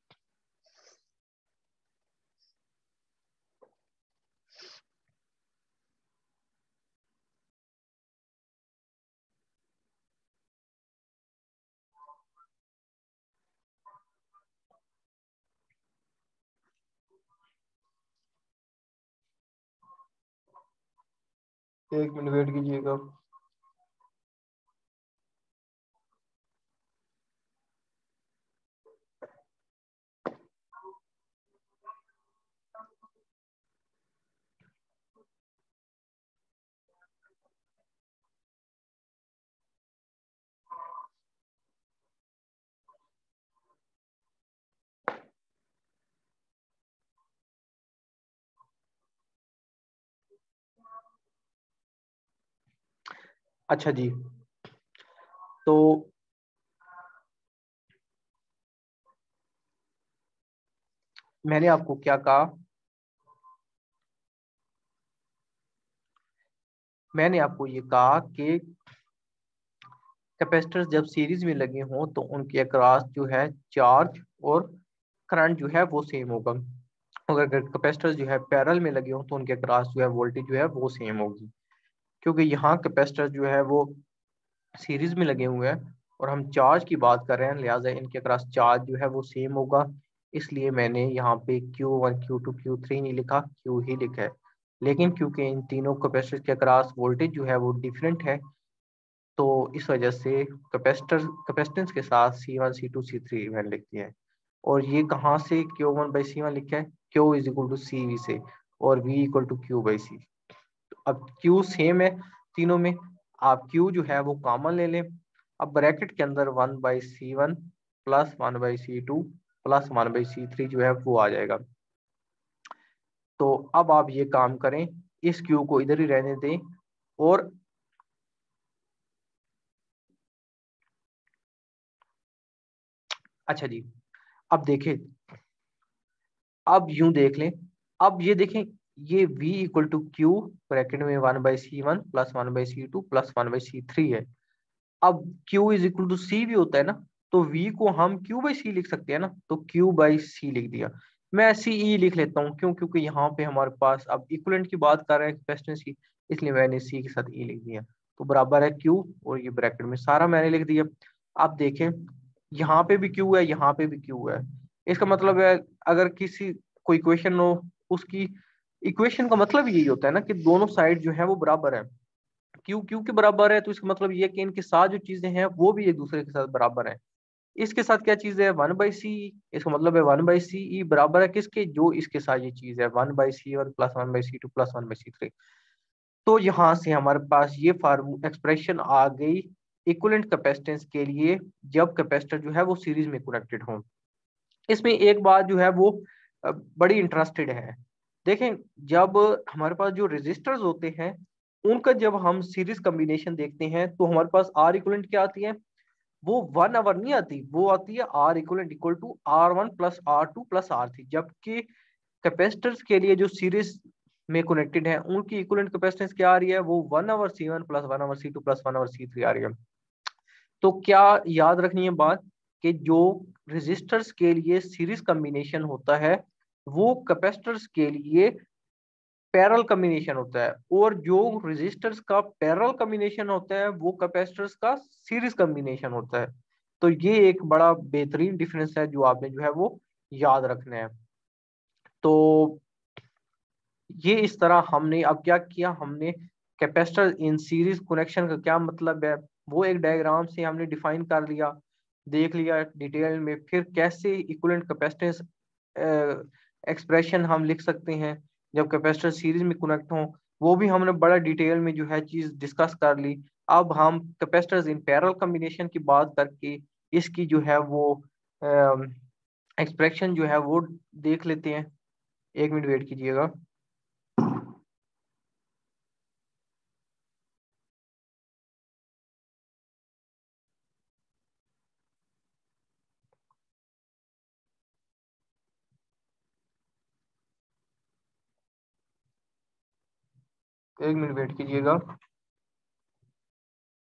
B: एक मिनट वेट कीजिएगा। अच्छा जी, तो मैंने आपको क्या कहा, मैंने आपको ये कहा कि कैपेसिटर्स जब सीरीज में लगे हों तो उनके अक्रॉस जो है चार्ज और करंट जो है वो सेम होगा। अगर कैपेसिटर्स जो है पैरेलल में लगे हों तो उनके अक्रॉस जो है वोल्टेज जो है वो सेम होगी। क्योंकि यहाँ कैपेसिटर जो है वो सीरीज में लगे हुए हैं और हम चार्ज की बात कर रहे हैं, लिहाजा इनके अक्रॉस चार्ज जो है वो सेम होगा। इसलिए मैंने यहाँ पे Q one Q two Q three नहीं लिखा, Q ही लिखा है। लेकिन क्योंकि इन तीनों कैपेसिटर के अक्रॉस वोल्टेज जो है वो डिफरेंट है, तो इस वजह से कैपेसिटर कैपेसिटेंस के साथ C one C two C three मैंने लिख दिया है। और ये कहाँ से Q one by C one लिखा है, Q is equal to C V से, और V equal to Q by C. अब क्यू सेम है तीनों में, आप क्यू जो है वो कॉमन ले लें। अब ब्रैकेट के अंदर one by C one plus one by C two plus one by C three जो है वो आ जाएगा। तो अब आप ये काम करें, इस क्यू को इधर ही रहने दें। और अच्छा जी, अब देखें, अब यूं देख लें, अब ये देखें, ये v equal to Q bracket में one by C one plus one by C two plus one by C three है। अब q is equal to C भी होता है ना, तो v को हम q बाई सी लिख सकते हैं ना, तो q बाई सी लिख दिया। मैं सी ई लिख लेता हूँ, क्यों, क्योंकि यहाँ पे हमारे पास अब इक्विवेलेंट की बात कर रहे हैं कैपेसिटेंस की, इसलिए मैंने सी के साथ ई लिख दिया। तो बराबर है q, और ये ब्रैकेट में सारा मैंने लिख दिया। आप देखें, यहाँ पे भी q है, यहाँ पे भी q है। इसका मतलब है अगर किसी कोई इक्वेशन हो, उसकी इक्वेशन का मतलब यही होता है ना कि दोनों साइड जो है वो बराबर है। क्यू क्यू के बराबर है तो इसका मतलब ये है कि इनके साथ जो चीजें हैं वो भी एक दूसरे के साथ बराबर है। इसके साथ क्या चीज है, वन बाई सी, इसका मतलब है वन बाई सी ई बराबर है किसके, जो इसके साथ ये चीज है, one by C one plus one by C two plus one by C three. तो यहाँ से हमारे पास ये फार्मू एक्सप्रेशन आ गई इक्विवेलेंट कैपेसिटेंस के लिए, जब कैपेसिटर जो है वो सीरीज में कनेक्टेड हो। इसमें एक बात जो है वो अ, बड़ी इंटरेस्टेड है। देखें, जब हमारे पास जो रेजिस्टर्स होते हैं उनका जब हम सीरीज कॉम्बिनेशन देखते हैं तो हमारे पास आर इक्वलेंट क्या आती है, वो वन आवर नहीं आती, वो आती है R equivalent equal to R one plus R two plus R three. जबकि कैपेसिटर्स के लिए जो सीरीज में कनेक्टेड है उनकी इक्वलेंट कैपेसिटेंस क्या आ रही है, वो one over C one plus one over C two plus one over C three आ रही है। तो क्या याद रखनी है बात, कि जो रेजिस्टर्स के लिए सीरीज कॉम्बिनेशन होता है वो कैपेसिटर्स के लिए पैरेलल कॉम्बिनेशन होता है, और जो रेजिस्टर्स का पैरेलल कॉम्बिनेशन होता है वो कैपेसिटर्स का सीरीज कॉम्बिनेशन होता है। तो ये एक बड़ा बेहतरीन डिफरेंस है जो आपने जो है वो याद रखना है। तो ये इस तरह हमने अब क्या किया, हमने कैपेसिटर इन सीरीज कनेक्शन का क्या मतलब है वो एक डायग्राम से हमने डिफाइन कर लिया, देख लिया डिटेल में। फिर कैसे इक्विवेलेंट कैपेसिटेंस एक्सप्रेशन हम लिख सकते हैं जब कैपेसिटर सीरीज में कनेक्ट हो, वो भी हमने बड़ा डिटेल में जो है चीज डिस्कस कर ली। अब हम कैपेसिटर्स इन पैरेलल कॉम्बिनेशन की बात करके इसकी जो है वो एक्सप्रेशन जो है वो देख लेते हैं। एक मिनट वेट कीजिएगा। एक मिनट वेट कीजिएगा।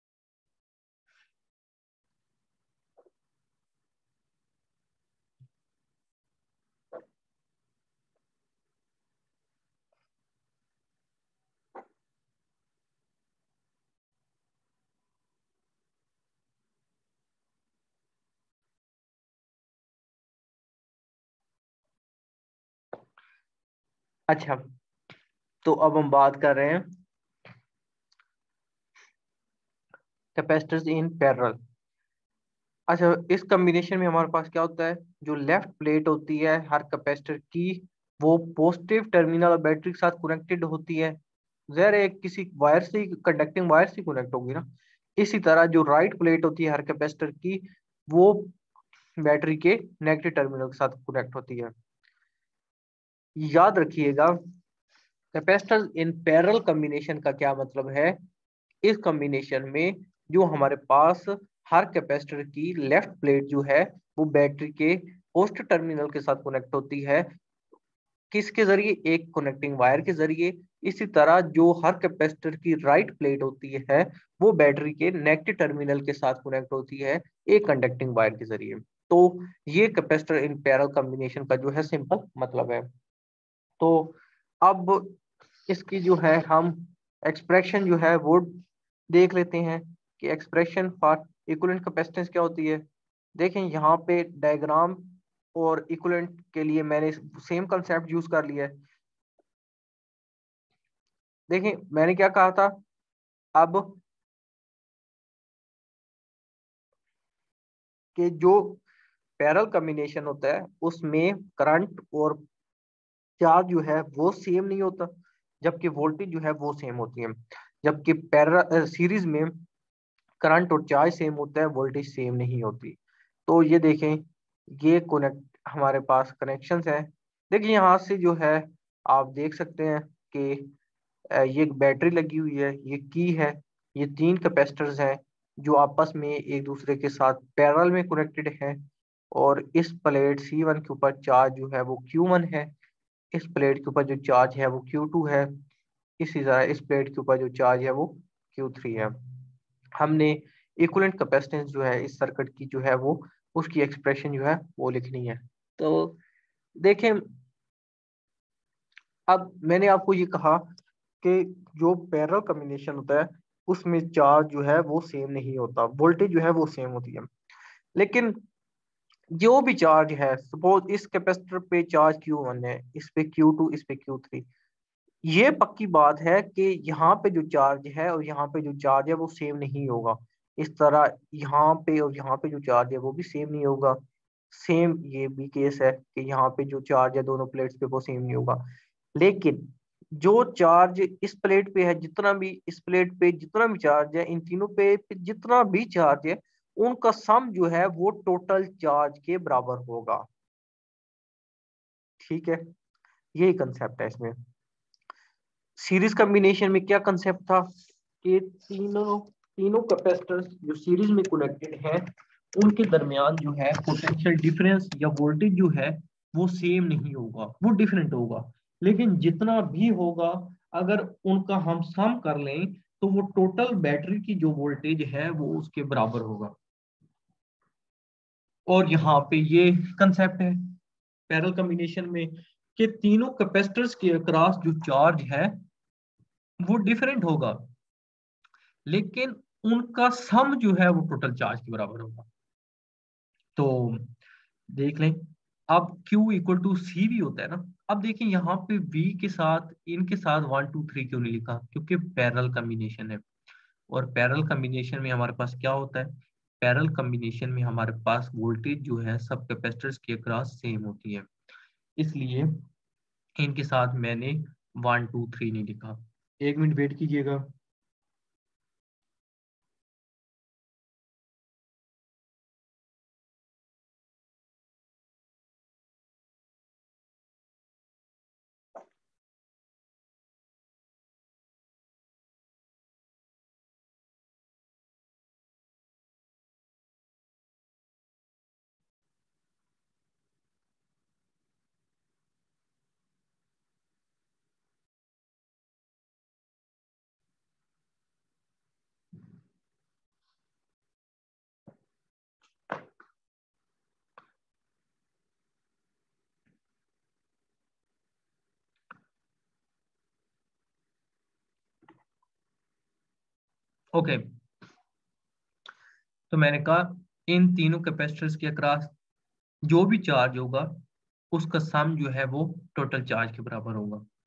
B: अच्छा, तो अब हम बात कर रहे हैं कैपेसिटर्स इन पैरेलल। अच्छा, इस कॉम्बिनेशन में हमारे पास क्या होता है, जो लेफ्ट प्लेट होती है हर कैपेसिटर की, वो पॉजिटिव टर्मिनल बैटरी के साथ कनेक्टेड होती है। जहर एक किसी वायर से, कंडक्टिंग वायर से कनेक्ट होगी ना। इसी तरह जो राइट प्लेट होती है हर कैपेसिटर की, वो बैटरी के नेगेटिव टर्मिनल के साथ कनेक्ट होती है। याद रखिएगा, कैपेसिटर इन पैरेलल कॉम्बिनेशन का क्या मतलब है। इस कॉम्बिनेशन में जो हमारे पास हर कैपेसिटर की लेफ्ट प्लेट जो है, वो बैटरी के पॉजिटिव टर्मिनल के साथ कनेक्ट होती है। किसके जरिए, एक कनेक्टिंग वायर के जरिए। इसी तरह जो हर कैपेसिटर की राइट प्लेट होती है, वो बैटरी के नेगेटिव टर्मिनल के साथ कनेक्ट होती है एक कंडक्टिंग वायर के जरिए। तो ये कैपेसिटर इन पैरेलल कॉम्बिनेशन का जो है सिंपल मतलब है। तो अब इसकी जो है हम एक्सप्रेशन जो है वो देख लेते हैं कि एक्सप्रेशन फॉर इक्विवेलेंट कैपेसिटेंस क्या होती है। देखें यहाँ पे डायग्राम और इक्विवेलेंट के लिए मैंने सेम कंसेप्ट यूज कर लिया है। देखें मैंने क्या कहा था, अब कि जो पैरेलल कॉम्बिनेशन होता है उसमें करंट और चार्ज जो है वो सेम नहीं होता, जबकि वोल्टेज जो है वो सेम होती है। जबकि पैरेलल सीरीज में करंट और चार्ज सेम होता है, वोल्टेज सेम नहीं होती। तो ये देखें, ये कनेक्ट हमारे पास कनेक्शंस है। देखिए यहाँ से जो है आप देख सकते हैं कि अ, ये एक बैटरी लगी हुई है, ये की है, ये तीन कैपेसिटर्स हैं जो आपस में एक दूसरे के साथ पैरेलल में कनेक्टेड है। और इस प्लेट सी वन के ऊपर चार्ज जो है वो क्यू वन है, इस प्लेट के ऊपर जो चार्ज है वो क्यू टू है, इसी तरह इस प्लेट के ऊपर जो चार्ज है वो क्यू थ्री है। हमने इक्विवेलेंट कैपेसिटेंस जो है इस सर्किट की जो है वो, उसकी एक्सप्रेशन जो है वो लिखनी है। तो देखें, अब मैंने आपको ये कहा कि जो पैरेलल कॉम्बिनेशन होता है उसमें चार्ज जो है वो सेम नहीं होता, वोल्टेज जो है वो सेम होती है। लेकिन जो भी चार्ज है, सपोज इस कैपेसिटर पे चार्ज क्यू वन है, इस पे क्यू टू, इस पे क्यू थ्री, ये पक्की बात है कि यहाँ पे जो चार्ज है और यहाँ पे जो चार्ज है वो सेम नहीं होगा। इस तरह यहाँ पे और यहाँ पे जो चार्ज है वो भी सेम नहीं होगा। सेम ये भी केस है कि यहाँ पे जो चार्ज है दोनों प्लेट्स पे वो सेम नहीं होगा। लेकिन जो चार्ज इस प्लेट पे है, जितना भी इस प्लेट पे जितना भी चार्ज है, इन तीनों पे, पे जितना भी चार्ज है, उनका सम जो है वो टोटल चार्ज के बराबर होगा। ठीक है, यही कंसेप्ट है इसमें। सीरीज कॉम्बिनेशन में क्या कंसेप्ट था कि तीनों तीनों कैपेसिटर्स जो सीरीज में कनेक्टेड हैं, उनके दरमियान जो है पोटेंशियल डिफरेंस या वोल्टेज जो है वो सेम नहीं होगा, वो डिफरेंट होगा। लेकिन जितना भी होगा, अगर उनका हम सम कर लें तो वो टोटल बैटरी की जो वोल्टेज है वो उसके बराबर होगा। और यहाँ पे ये कंसेप्ट है पैरेलल कॉम्बिनेशन में कि तीनों कैपेसिटर्स के अक्रॉस जो चार्ज है वो डिफरेंट होगा, लेकिन उनका सम जो है वो टोटल चार्ज के बराबर होगा। तो देख लें, अब Q equal to C V होता है ना। अब देखिए यहाँ पे V के साथ, इनके साथ वन टू थ्री क्यों नहीं लिखा, क्योंकि पैरेलल कॉम्बिनेशन है। और पैरेलल कॉम्बिनेशन में हमारे पास क्या होता है, पैरेलल कॉम्बिनेशन में हमारे पास वोल्टेज जो है सब कैपेसिटर्स के अक्रॉस सेम होती है, इसलिए इनके साथ मैंने वन टू थ्री नहीं लिखा। एक मिनट वेट कीजिएगा। ओके, तो मैंने कहा इन तीनों कैपेसिटर्स के अक्रॉस जो भी चार्ज होगा उसका सम जो है वो टोटल चार्ज के बराबर होगा।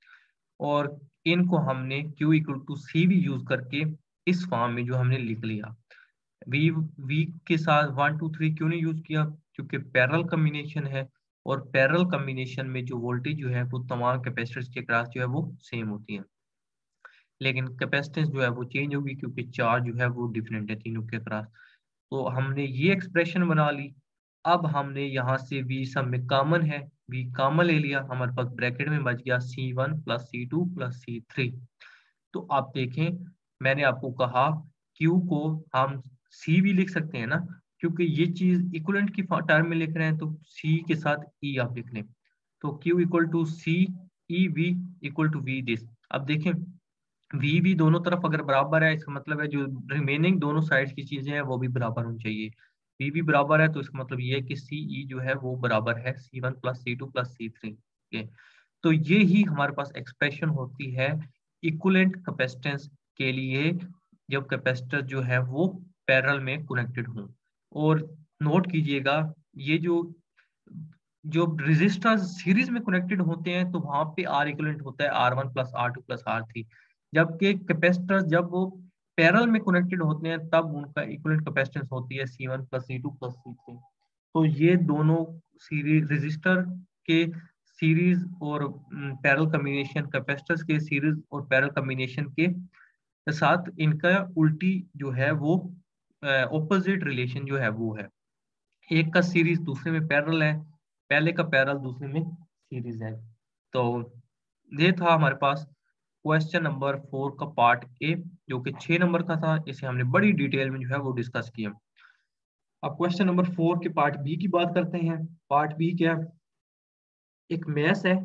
A: और इनको हमने Q इक्वल टू सी भी यूज करके इस फॉर्म में जो हमने लिख लिया। वी वी के साथ वन टू थ्री क्यों नहीं यूज किया, क्योंकि पैरेलल कॉम्बिनेशन है, और पैरेलल कॉम्बिनेशन में जो वोल्टेज जो है वो तमाम कैपेसिटर्स के अक्रॉस जो है वो सेम होती है, लेकिन कैपेसिटेंस जो है वो चेंज होगी क्योंकि चार्ज जो है वो डिफरेंट है तीनों के अक्रॉस। तो हमने ये एक्सप्रेशन बना ली। अब हमने यहाँ से v सब में कॉमन है, v कॉमन ले लिया, हमारे पास ब्रैकेट में बच गया C one plus C two plus C three. तो आप देखें, मैंने आपको कहा q को हम c भी लिख सकते हैं ना, क्योंकि ये चीज इक्विवेलेंट की टर्म में लिख रहे हैं, तो c के साथ e आप लिख लें, तो q equal to C E V equal to V this. अब देखें v भी दोनों तरफ अगर बराबर है, इसका मतलब है जो रिमेनिंग दोनों साइड की चीजें हैं वो भी बराबर होनी चाहिए। v भी बराबर है तो इसका मतलब ये है कि सी ई जो है वो बराबर है C one plus C two plus C three के। तो ये ही हमारे पास एक्सप्रेशन होती है इक्विवेलेंट कैपेसिटेंस के लिए, जब कैपेसिटर जो है वो पैरेलल में कनेक्टेड हो। और नोट कीजिएगा, ये जो जो रेजिस्टर्स सीरीज में कनेक्टेड होते हैं तो वहां पे आर इक्विवेलेंट होता है R one plus R two plus R three, जबकि कैपेसिटर्स जब वो पैरेलल में कनेक्टेड होते हैं तब उनका इक्विवेलेंट कैपेसिटेंस होती है C one plus C two plus C three. तो ये दोनों सीरीज रेजिस्टर के सीरीज और पैरेलल कॉम्बिनेशन, कैपेसिटर्स के सीरीज और पैरेलल कॉम्बिनेशन के साथ इनका उल्टी जो है वो ऑपोजिट रिलेशन जो है वो है, एक का सीरीज दूसरे में पैरेलल है, पहले का पैरेलल दूसरे में सीरीज है। तो ये था हमारे पास क्वेश्चन नंबर फोर का पार्ट ए, जो कि छह नंबर का था, इसे हमने बड़ी डिटेल में जो है वो डिस्कस किया। अब क्वेश्चन नंबर फोर के पार्ट बी की बात करते हैं। पार्ट बी क्या है, एक मैस है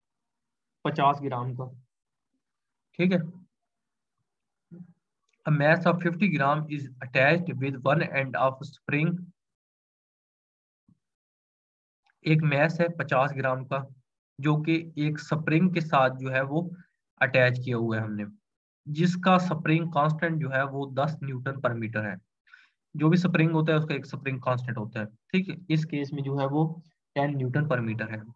A: पचास ग्राम का, ठीक है। A mass of fifty gram is attached with one end of spring। एक मैस है पचास ग्राम का जो कि एक स्प्रिंग के साथ जो है वो अटैच किया हुआ है हमने, जिसका स्प्रिंग कांस्टेंट जो है वो दस न्यूटन पर मीटर है। जो भी स्प्रिंग होता है उसका एक स्प्रिंग कांस्टेंट होता है, ठीक है। इस केस में जो है वो टेन न्यूटन पर मीटर है।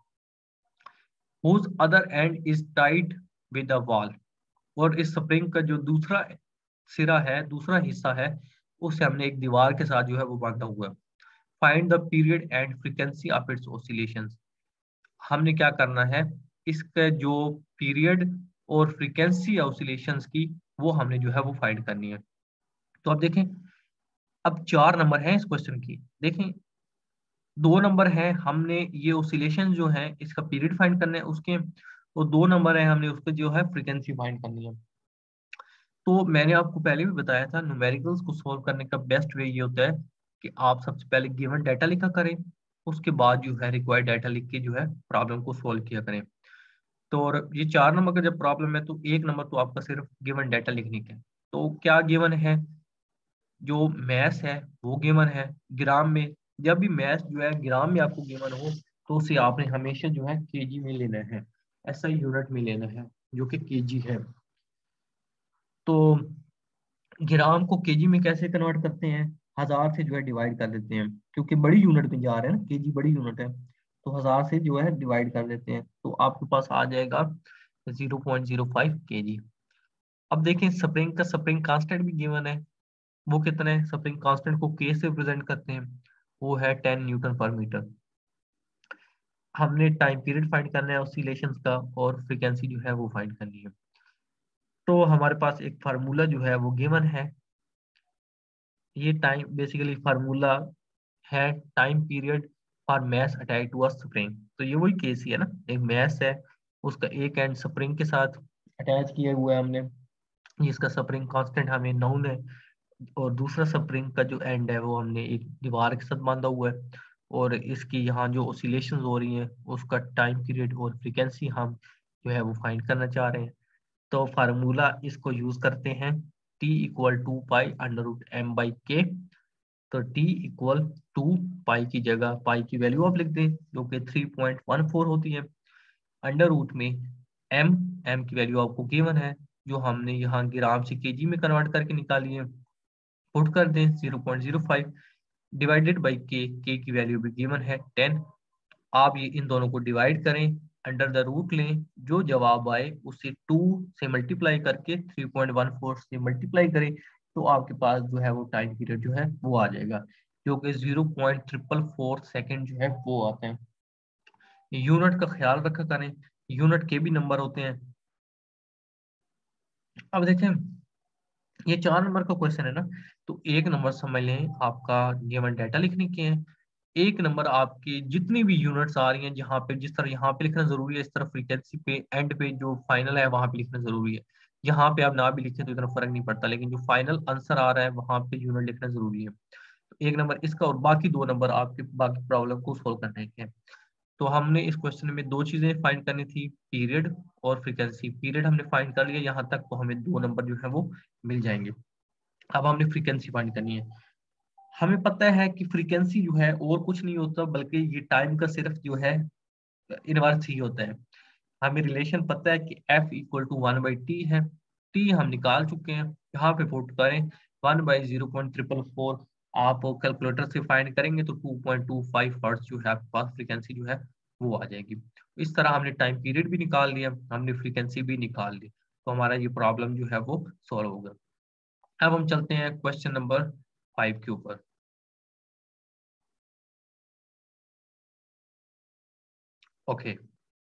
A: whose other end is tied with a wall। और इस स्प्रिंग का जो दूसरा सिरा है, दूसरा हिस्सा है, उसे हमने एक दीवार के साथ जो है वो बांधा हुआ है। Find the period and frequency of its oscillations. हमने क्या करना है, इसका जो पीरियड और फ्रीक्वेंसी ऑसिलेशंस की वो हमने जो है वो फाइंड करनी है। तो अब देखें, अब चार नंबर है इस क्वेश्चन की, देखें दो नंबर है हमने ये ऑसिलेशन जो है इसका पीरियड फाइंड करना है उसके, और दो नंबर है हमने उसका जो है फ्रीक्वेंसी फाइंड करनी है। तो मैंने आपको पहले भी बताया था, न्यूमेरिकल्स को सॉल्व करने का बेस्ट वे ये होता है कि आप सबसे पहले गिवन डाटा लिखा करें, उसके बाद जो है रिक्वायर्ड डाटा लिख के जो है प्रॉब्लम को सॉल्व किया करें। तो और ये चार नंबर का जब प्रॉब्लम है तो एक नंबर तो आपका सिर्फ गिवन डाटा लिखने का है। तो क्या गिवन है, जो मैथ है वो गिवन है ग्राम में। जब भी मैथ जो है ग्राम में आपको गिवन हो तो उसे आपने हमेशा जो है केजी में लेना है, ऐसा यूनिट में लेना है जो कि केजी है। तो ग्राम को केजी में कैसे कन्वर्ट करते हैं, हजार से जो है डिवाइड कर देते हैं, क्योंकि बड़ी यूनिट में जा रहे हैं ना, केजी बड़ी यूनिट है, तो हजार से जो है डिवाइड कर देते हैं, तो आपके पास आ जाएगा zero point zero five KG. अब देखें स्प्रिंग का स्प्रिंग कांस्टेंट भी गिवन है, वो कितना है, स्प्रिंग कांस्टेंट को के से रिप्रेजेंट करते हैं, वो है टेन न्यूटन पर मीटर। हमने टाइम पीरियड फाइंड करना है ऑसिलेशंस का, और फ्रीक्वेंसी जो है वो फाइंड करनी है। तो हमारे पास एक फार्मूला जो है वो गिवन है, ये टाइम बेसिकली फार्मूला है time period for mass attach to a spring. तो ये वही केस ही है ना, एक मैस है उसका एक एंड स्प्रिंग के साथ अटैच किया हुआ है हमने, जिसका स्प्रिंग कांस्टेंट हमें नोन है, और दूसरा स्प्रिंग का जो एंड है वो हमने एक दीवार के साथ बांधा हुआ है, और इसकी यहाँ जो ऑसिलेशन हो रही हैं उसका टाइम पीरियड और फ्रीक्वेंसी हम जो है वो फाइंड करना चाह रहे हैं। तो फार्मूला इसको यूज करते हैं, t equal to pi under root M by K. तो t इक्वल टू पाई की जगह पाई की वैल्यू आप लिख दें जो कि थ्री पॉइंट वन फोर होती है, अंडर रूट में m, m की वैल्यू आपको गिवन है जो हमने यहाँ ग्राम से केजी में कन्वर्ट करके निकाली है, पुट कर दें zero point zero five divided by K, K की वैल्यू भी गिवन है टेन। आप ये इन दोनों को डिवाइड करें, अंडर द रूट लें, जो जवाब आए उसे टू से मल्टीप्लाई करके थ्री पॉइंट वन फोर से मल्टीप्लाई करें, तो आपके पास जो है वो टाइम पीरियड जो है वो आ जाएगा, जो कि zero point triple four second जो है वो आते हैं। यूनिट का ख्याल रखा करें, यूनिट के भी नंबर होते हैं। अब देखें, ये चार नंबर का क्वेश्चन है ना, तो एक नंबर समझ लें आपका गिवन डाटा लिखने के हैं, एक नंबर आपकी जितनी भी यूनिट्स आ रही हैं, जहाँ पे जिस तरह यहाँ पे लिखना जरूरी है, इस तरह फ्रीक्वेंसी पे एंड पे जो फाइनल है वहां पे लिखना जरूरी है। यहाँ पे आप ना भी लिखें तो इतना फर्क नहीं पड़ता, लेकिन जो फाइनल आंसर आ रहा है वहां पे यूनिट लिखना जरूरी है। तो एक नंबर इसका और बाकी दो नंबर आपके बाकी प्रॉब्लम को सोल्व करने के हैं। तो हमने इस क्वेश्चन में दो चीजें फाइंड करनी थी, पीरियड और फ्रीक्वेंसी। पीरियड हमने फाइंड कर लिया यहाँ तक, तो हमें दो नंबर जो है वो मिल जाएंगे। अब हमने फ्रीक्वेंसी फाइंड करनी है। हमें पता है कि फ्रीक्वेंसी जो है और कुछ नहीं होता, बल्कि ये टाइम का सिर्फ जो है इनवर्स ही होता है। हमें रिलेशन पता है कि F equal to one by T है, टी हम निकाल चुके हैं, यहाँ पे पुट करें one by zero point triple four, आप कैलकुलेटर से फाइंड करेंगे तो two point two five hertz जो है आपके पास फ्रीक्वेंसी जो है वो आ जाएगी। इस तरह हमने टाइम पीरियड भी निकाल लिया, हमने फ्रीक्वेंसी भी निकाल ली, तो हमारा ये प्रॉब्लम जो है वो सॉल्व होगा। अब हम चलते हैं क्वेश्चन नंबर फाइव के ऊपर। Okay okay.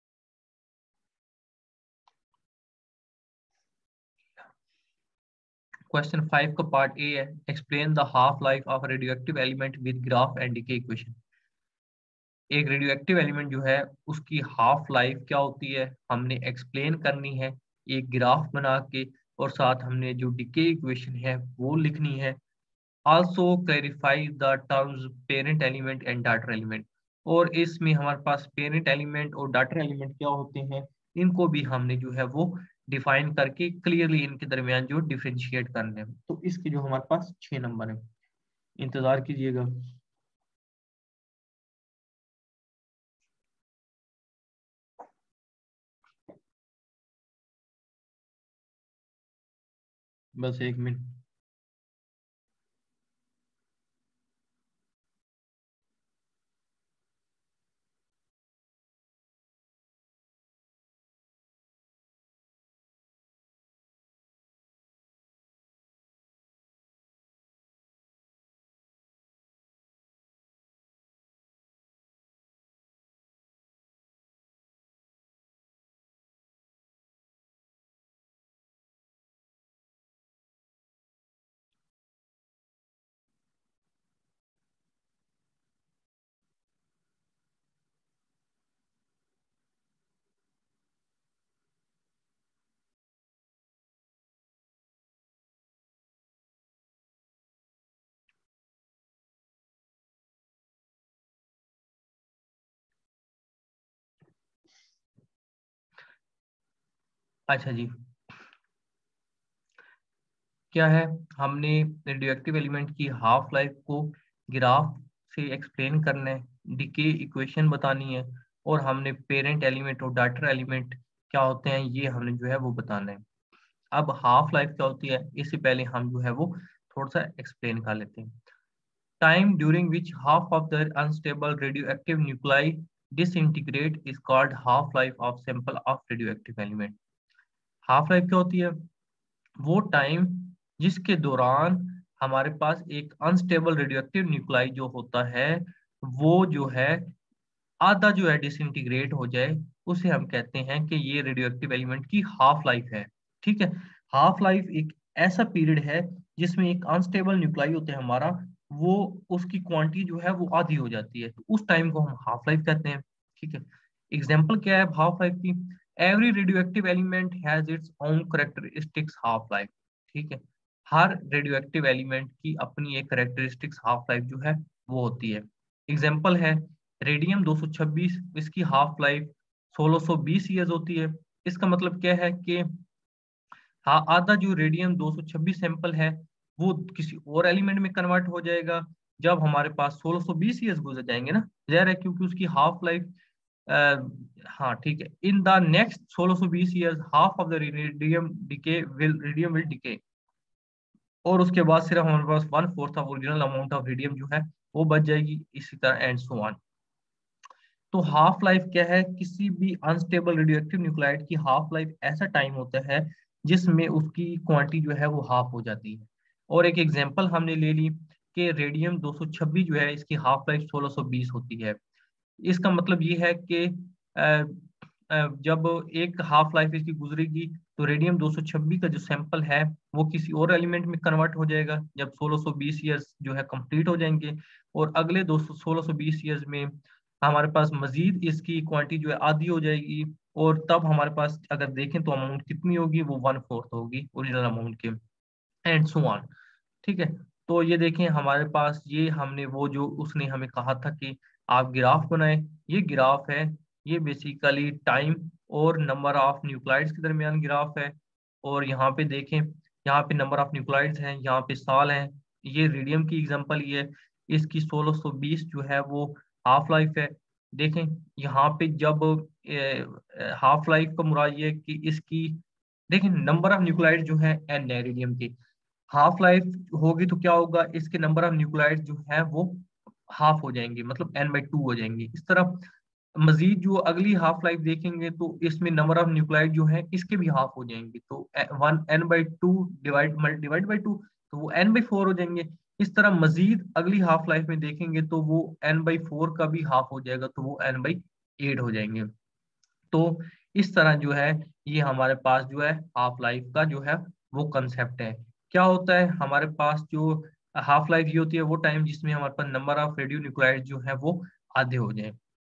A: क्वेश्चन फाइव का पार्ट ए है, explain the half life of radio active element with graph and decay equation. एक रेडियो एक्टिव एलिमेंट जो है उसकी हाफ लाइफ क्या होती है हमने एक्सप्लेन करनी है एक ग्राफ बना के, और साथ हमने जो डीके इक्वेशन है वो लिखनी है। Also clarify the terms parent element and daughter element, और इसमें हमारे पास पेरेंट एलिमेंट और डाटर एलिमेंट क्या होते हैं इनको भी हमने जो है वो डिफाइन करके क्लियरली इनके दरमियान जो डिफरेंशिएट करने हैं। तो इसके जो हमारे पास छह नंबर है, इंतजार कीजिएगा। बस एक मिनट। अच्छा जी, क्या है, हमने रेडियोएक्टिव एलिमेंट की हाफ लाइफ को ग्राफ से एक्सप्लेन करना है, डीके इक्वेशन बतानी है, और हमने पेरेंट एलिमेंट और डाटर एलिमेंट क्या होते हैं ये हमने जो है वो बताना है। अब हाफ लाइफ क्या होती है इससे पहले हम जो है वो थोड़ा सा एक्सप्लेन कर लेते हैं। Time during which half of the unstable radioactive nuclei disintegrate is called half life of sample of radioactive element. Half life क्या होती है, वो टाइम जिसके दौरान हमारे पास एक अनस्टेबल रेडियोएक्टिव न्यूक्लाई जो होता है वो जो है आधा जो है डिसइंटीग्रेट हो जाए, उसे हम कहते हैं कि ये रेडियोएक्टिव एलिमेंट की हाफ लाइफ है। ठीक है, हाफ लाइफ एक ऐसा पीरियड है जिसमें एक अनस्टेबल न्यूक्लाई होता है हमारा, वो उसकी क्वांटिटी जो है वो आधी हो जाती है, तो उस टाइम को हम हाफ लाइफ कहते हैं। ठीक है, एग्जाम्पल क्या है हाफ लाइफ की, every radioactive element has its own characteristics half life. ठीक है, हर रेडियोएक्टिव एलिमेंट की अपनी एक करेक्टरिस्टिक्स हाफ लाइफ जो है वो होती है। एग्जाम्पल है रेडियम दो सौ छब्बीस, इसकी हाफ लाइफ सोलह सौ बीस ईयर्स होती है। इसका मतलब क्या है कि हाँ, आधा जो रेडियम दो सौ छब्बीस सैंपल है वो किसी और एलिमेंट में कन्वर्ट हो जाएगा जब हमारे पास सोलह सौ बीस ईयर्स गुजर जाएंगे ना, जाहिर है क्योंकि उसकी हाफ लाइफ हाँ ठीक है, इन द नेक्स्ट सोलह सौ बीस years half of the radium decay will radium will decay, और उसके बाद सिर्फ हमारे पास one fourth of original amount of radium जो है वो बच जाएगी, इसी तरह एंड सो ऑन।
C: तो हाफ लाइफ क्या है, किसी भी अनस्टेबल रेडियोएक्टिव न्यूक्लाइड की हाफ लाइफ ऐसा टाइम होता है जिसमें उसकी क्वांटिटी जो है वो हाफ हो जाती है। और एक एग्जांपल हमने ले ली कि रेडियम दो सौ छब्बीस जो है इसकी हाफ लाइफ सोलह सौ बीस होती है। इसका मतलब ये है कि अ, अ, जब एक हाफ लाइफ इसकी गुजरेगी तो रेडियम दो सौ छब्बीस का जो सैंपल है वो किसी और एलिमेंट में कन्वर्ट हो जाएगा जब सोलह सौ बीस ईयर्स जो है कंप्लीट हो जाएंगे। और अगले दो सौ सोलह सौ बीस ईयर्स में हमारे पास मजीद इसकी क्वांटिटी जो है आधी हो जाएगी। और तब हमारे पास अगर देखें तो अमाउंट कितनी होगी, वो वन फोर्थ होगी ओरिजिनल अमाउंट के, एंड सो ऑन। ठीक है। तो ये देखें हमारे पास, ये हमने वो जो उसने हमें कहा था कि आप ग्राफ बनाएं, ये ग्राफ है। ये बेसिकली टाइम और नंबर ऑफ न्यूक्लाइड्स के दरमियान ग्राफ है। और यहाँ पे देखें, यहाँ पे नंबर ऑफ न्यूक्लाइड्स हैं, यहाँ पे साल हैं। ये रेडियम की एग्जांपल ये है, इसकी सोलह सौ बीस जो है वो हाफ लाइफ है। देखें यहाँ पे जब हाफ लाइफ का मुराद ये है कि इसकी, देखें नंबर ऑफ न्यूक्लाइड जो है एन है रेडियम की, हाफ लाइफ होगी तो क्या होगा, इसके नंबर ऑफ न्यूक्लाइड जो है वो हाफ हो जाएंगे, मतलब एन बाई टू हो जाएंगे। इस तरह मजीद जो अगली हाफ लाइफ देखेंगे तो इसमें नंबर ऑफ न्यूक्लाइड जो है इसके भी हाफ हो जाएंगे, तो one N by two divide divide by two, तो वो एन बाई फोर हो जाएंगे। इस तरह मजीद अगली हाफ लाइफ में देखेंगे तो वो एन बाई फोर का भी हाफ हो जाएगा, तो वो एन बाई एट हो जाएंगे। तो इस तरह जो है ये हमारे पास जो है हाफ लाइफ का जो है वो कंसेप्ट है। क्या होता है हमारे पास जो हाफ लाइफ ये होती है वो टाइम जिसमें हमारे पास नंबर ऑफ रेडियो न्यूक्लाइड जो है वो आधे हो जाए।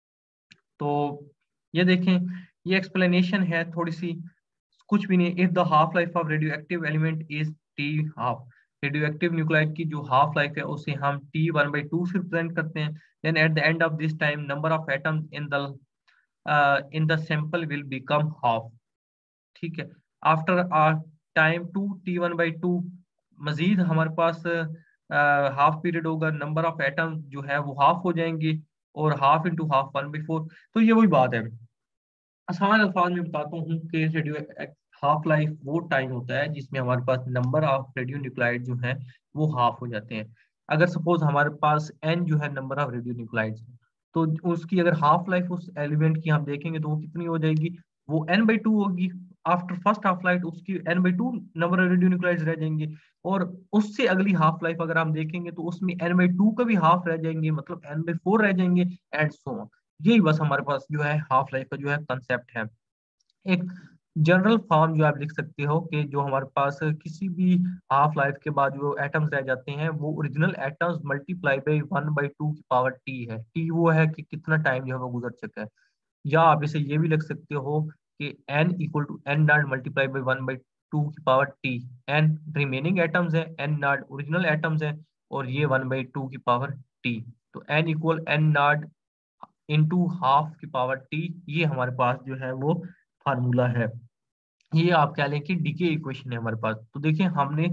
C: तो ये देखें, ये एक्सप्लेनेशन है थोड़ी सी, कुछ भी नहीं। If the half life of radio active element is T half, radio active nuclide की जो हाफ लाइफ है उसे हम टी वन बाई टू से रिप्रेजेंट करते हैं। Then at the end of this time number of atoms in the in the sample will become half. ठीक है। After a time two T one by two मजीद हमारे पास half uh, period होगा, number of atom जो है वो half हो जाएंगे, और half into half one by four. तो ये वही बात है, आसान अल्फाज में बताता हूँ कि रेडियो हाफ लाइफ वो टाइम होता है जिसमें हमारे पास नंबर ऑफ रेडियो न्यूक्लाइड जो है वो हाफ हो जाते हैं। अगर सपोज हमारे पास एन जो है नंबर ऑफ रेडियो न्यूक्लाइड्स है, तो उसकी अगर हाफ लाइफ उस एलिमेंट की हम देखेंगे तो वो कितनी हो जाएगी, वो एन बाई टू होगी। आफ्टर फर्स्ट हाफ लाइफ उसकी N by two number of radio nuclides रह जाएंगे। और उससे अगली हाफ लाइफ अगर हम देखेंगे तो उसमें एन बाई टू का भी हाफ रह जाएंगे, मतलब एन बाई फोर रह जाएंगे, एंड सो ऑन। यही बस हमारे पास जो है हाफ लाइफ का जो है कंसेप्ट है। एक जनरल फॉर्म जो आप लिख सकते हो कि जो हमारे पास किसी भी हाफ लाइफ के बाद जो एटम्स रह जाते हैं वो original atoms multiply by one by two की पावर टी है। टी वो है कि कितना टाइम जो है वो गुजर चुका है। या आप इसे ये भी लिख सकते हो कि N equal to N not multiply by one by two की power T. N remaining atoms है, एन नॉट ओरिजिनल एटम्स है, और ये वन बाई टू की पावर टी। तो N equal N not into half की पावर टी, ये हमारे पास जो है वो फार्मूला है। ये आप कह लें कि डीके इक्वेशन है हमारे पास। तो देखिए हमने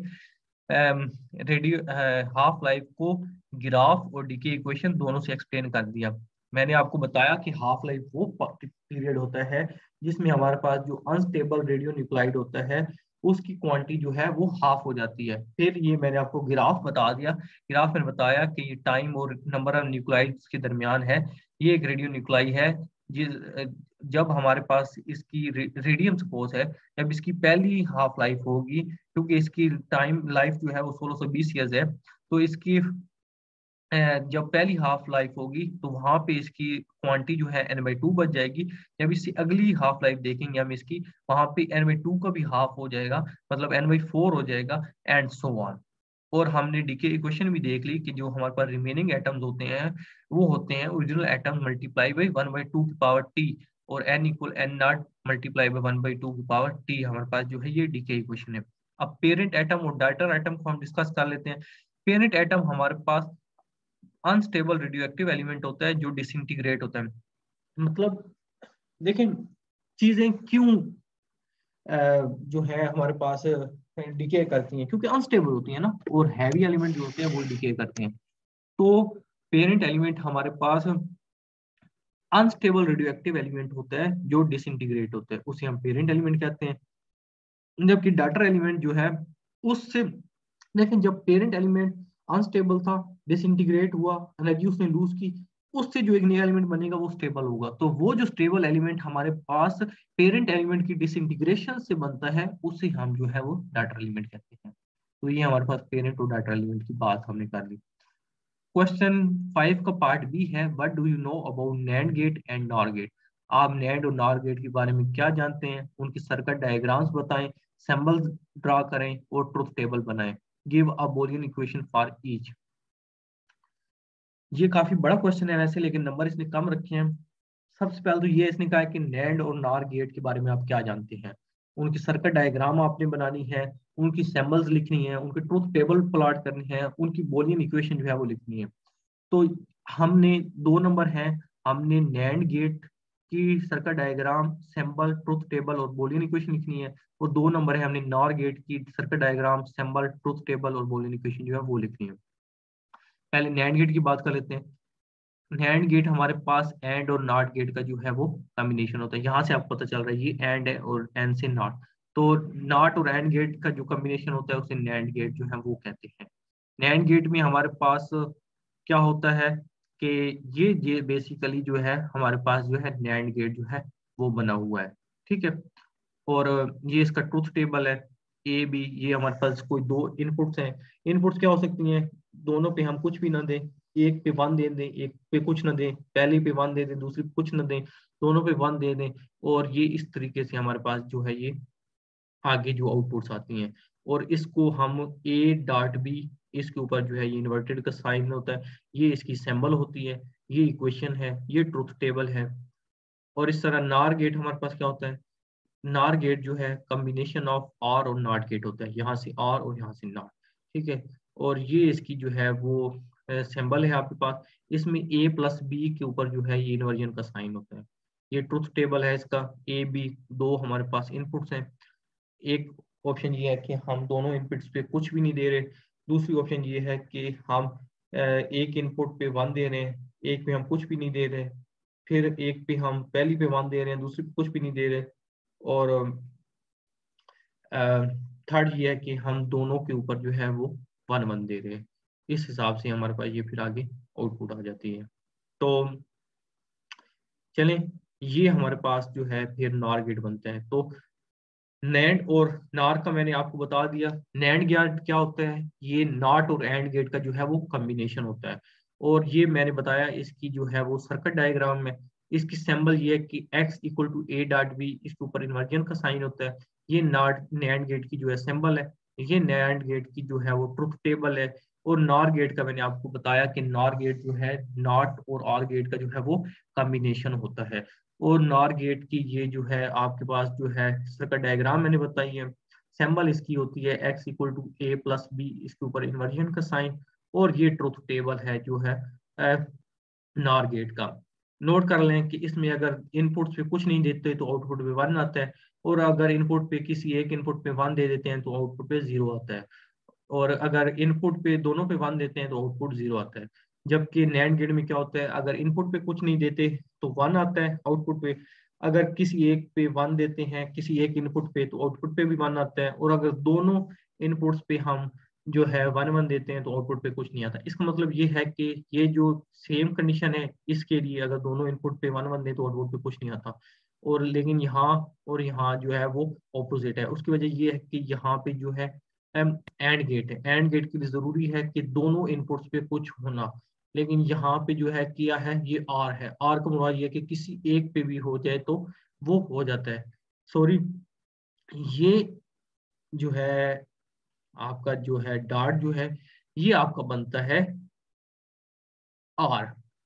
C: रेडियो हाफ लाइफ को ग्राफ और डीके इक्वेशन दोनों से एक्सप्लेन कर दिया। मैंने आपको बताया कि हाफ लाइफ वो पीरियड होता है जिसमें हमारे पास जो अनस्टेबल रेडियो न्यूक्लाइड होता है उसकी क्वांटिटी जो है वो हाफ हो जाती है। फिर ये मैंने आपको ग्राफ बता दिया, ग्राफ में बताया कि ये टाइम और नंबर ऑफ न्यूक्लाइड्स के दरमियान है। ये एक रेडियो न्यूक्लाई है जिस जब हमारे पास इसकी रे, रेडियम सपोज है, जब इसकी पहली हाफ लाइफ होगी, क्योंकि इसकी टाइम लाइफ जो है वो सोलह सौ बीस ईयर्स है, तो इसकी जब पहली हाफ लाइफ होगी तो वहां पे इसकी क्वांटिटी जो है एन बाई टू बच जाएगी। जब इसकी अगली हाफ लाइफ देखेंगे हम इसकी, वहां पे एन बाई टू का भी हाफ हो जाएगा, मतलब एन बाई फोर हो जाएगा, एंड सो ऑन। और हमने डीके इक्वेशन भी देख ली कि जो हमारे पास रिमेनिंग एटम्स होते हैं वो होते हैं original atoms multiply by one by two की पावर टी, और N equal N not multiply by one by two की पावर टी हमारे पास जो है ये डीके इक्वेशन है। अब पेरेंट एटम और डाटर एटम को हम डिस्कस कर लेते हैं। पेरेंट एटम हमारे पास अनस्टेबल रेडियोएक्टिव एलिमेंट होता है जो डिसइंटीग्रेट होता है। मतलब देखें चीजें क्यों जो है हमारे पास डिके करती हैं, क्योंकि अनस्टेबल होती है ना, और हैवी एलिमेंट जो होते हैं वो डिके करते हैं। तो पेरेंट एलिमेंट हमारे पास अनस्टेबल रेडियोएक्टिव एलिमेंट होता है जो डिसइंटीग्रेट होता है, उसे हम पेरेंट एलिमेंट कहते हैं। जबकि डाटर एलिमेंट जो है उससे, लेकिन जब पेरेंट एलिमेंट अनस्टेबल था, डिसइंटीग्रेट हुआ, एनर्जी उसने लूज की, उससे जो एक नया एलिमेंट बनेगा वो स्टेबल होगा। तो वो जो स्टेबल एलिमेंट हमारे पास पेरेंट एलिमेंट की डिसइंटीग्रेशन से बनता है उसे हम जो है वो डाटा एलिमेंट कहते हैं। तो ये हमारे पास पेरेंट और डाटा एलिमेंट की बात हमने कर ली। क्वेश्चन फाइव का पार्ट बी है, what do you know about NAND gate and NOR gate. आप नैंड और नॉर गेट के बारे में क्या जानते हैं, उनकी सर्किट डायग्राम्स बताएं, सिंबल्स ड्रा करें और ट्रुथ टेबल बनाएं। Give a Boolean equation for each. ये काफी बड़ा क्वेश्चन है वैसे, लेकिन नंबर इसने कम रखे हैं। सबसे पहले तो ये इसने कहा है कि नैंड और नॉर गेट के बारे में आप क्या जानते हैं, उनकी सर्किट डायग्राम आपने बनानी है, उनकी सिंबल्स लिखनी है, उनके ट्रुथ टेबल प्लॉट करनी है, उनकी बूलियन इक्वेशन जो है वो लिखनी है। तो हमने दो नंबर हैं, हमने नैंड गेट की circuit diagram, symbol, truth table और बूलियन इक्वेशन लिखनी है, और दो नंबर है हमने नॉर गेट की circuit diagram, symbol, truth table और बूलियन इक्वेशन जो है वो लिखनी है। पहले नैंड गेट की बात कर लेते हैं। नैंड गेट हमारे पास एंड और नॉट गेट का जो है वो कॉम्बिनेशन होता है। यहाँ से आपको पता चल रहा है ये एंड है और एंड से नॉट, तो नॉट और एंड गेट का जो कॉम्बिनेशन होता है उसे नैंड गेट जो है वो कहते हैं। नैंड गेट में हमारे पास क्या होता है कि ये ये बेसिकली जो है हमारे पास जो है नैंड गेट जो है वो बना हुआ है, ठीक है। और ये इसका ट्रुथ टेबल है, ए बी, ये हमारे पास कोई दो इनपुट्स हैं। इनपुट्स क्या हो सकती हैं, दोनों पे हम कुछ भी ना दें, एक पे वन दे दें, एक पे कुछ ना दें, पहले पे वन दे दें, दूसरी पे कुछ ना दें, दोनों पे वन दे दें, और ये इस तरीके से हमारे पास जो है ये आगे जो आउटपुट्स आती हैं। और इसको हम ए डॉट बी, इसके ऊपर जो है ये इन्वर्टेड का साइन होता है, ये इसकी सिंबल होती है, ये इक्वेशन है, ये ट्रुथ टेबल है। और इस तरह नार गेट हमारे पास क्या होता है, नार गेट जो है कॉम्बिनेशन ऑफ आर और नॉट गेट होता है, यहाँ से आर और यहाँ से नॉट, ठीक है। और ये इसकी जो है वो सिंबल है आपके पास, इसमें ए प्लस बी के ऊपर जो है ये इन्वर्जन का साइन होता है। ये ट्रुथ टेबल है इसका, ए बी दो हमारे पास इनपुट्स हैं। एक ऑप्शन ये है कि हम दोनों इनपुट्स पे कुछ भी नहीं दे रहे, दूसरी ऑप्शन ये है कि हम एक इनपुट पे वन दे रहे हैं, एक पे हम कुछ भी नहीं दे रहे, फिर एक पे हम पहली पे वन दे रहे हैं, दूसरी पे कुछ भी नहीं दे रहे, और थर्ड ये है कि हम दोनों के ऊपर जो है वो वन वन दे रहे हैं। इस हिसाब से हमारे पास ये फिर आगे आउटपुट आ जाती है। तो चलें, ये हमारे पास जो है फिर नॉर गेट बनता है। तो नैंड और नार का मैंने आपको बता दिया। नैंड गेट क्या होता है, ये नॉट और एंड गेट का जो है वो कॉम्बिनेशन होता है, और ये मैंने बताया इसकी जो है वो सर्किट डायग्राम में इसकी सिंबल ये है कि x equal to A dot B, इसके ऊपर इन्वर्जन का साइन होता है। ये नॉट नैंड गेट की जो है सिंबल है, ये नैंड गेट की जो है वो ट्रुथ टेबल है। और नॉर गेट का मैंने आपको बताया कि नॉर गेट जो है नॉट और ऑर गेट का जो है वो कॉम्बिनेशन होता है। और नॉर गेट की ये जो है आपके पास जो है सर्किट डायग्राम मैंने बताई है, सिंबल इसकी होती है x equal to A plus B, इसके ऊपर इन्वर्जन का साइन, और ये ट्रुथ टेबल है जो है नॉर गेट का। नोट कर लें कि इसमें अगर इनपुट पे कुछ नहीं देते तो आउटपुट पे वन आता है, और अगर इनपुट पे किसी एक इनपुट पे वन दे देते हैं तो आउटपुट पे जीरो आता है, और अगर इनपुट पे दोनों पे वन देते हैं तो आउटपुट जीरो आता है। जबकि नैंड गेट में क्या होता है, अगर इनपुट पे कुछ नहीं देते तो वन आता है आउटपुट पे, अगर किसी एक पे वन देते हैं किसी एक इनपुट पे तो आउटपुट पे भी वन आता है, और अगर दोनों इनपुट्स पे हम जो है वन वन देते हैं तो आउटपुट पे कुछ नहीं आता। इसका मतलब ये है कि ये जो सेम कंडीशन है इसके लिए अगर दोनों इनपुट पे वन वन दे तो आउटपुट पे कुछ नहीं आता, और लेकिन यहाँ और यहाँ जो है वो ऑपोजिट है। उसकी वजह ये है कि यहाँ पे जो है एंड गेट है, एंड गेट के लिए जरूरी है कि दोनों इनपुट्स पे कुछ होना, लेकिन यहाँ पे जो है किया है ये आर है। आर का मुराद ये है कि किसी एक पे भी हो जाए तो वो हो जाता है। सॉरी, ये जो है आपका जो है डॉट जो है ये आपका बनता है आर,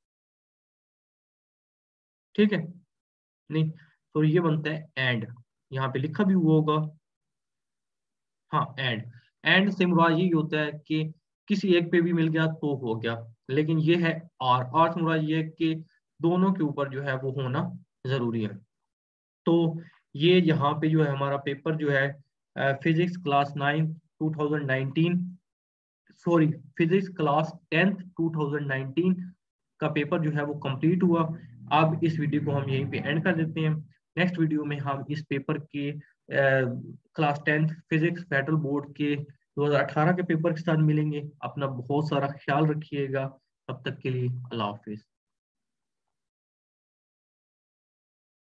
C: ठीक है। नहीं, तो ये बनता है एंड, यहाँ पे लिखा भी हुआ होगा, हाँ एंड। एंड से मुराद यही होता है कि किसी एक पे भी मिल गया तो हो गया, लेकिन ये है आर। आर से मुराद ये है कि दोनों के ऊपर जो है वो होना जरूरी है। तो ये यहाँ पे जो है हमारा पेपर जो है physics class nine two thousand nineteen, sorry physics class tenth two thousand nineteen का पेपर जो है वो कंप्लीट हुआ। अब इस वीडियो को हम यहीं पे एंड कर देते हैं। नेक्स्ट वीडियो में हम इस पेपर के class tenth physics federal board के दो हज़ार अठारह के पेपर के साथ मिलेंगे। अपना बहुत सारा ख्याल रखिएगा, तब तक के लिए अल्लाह हाफिज।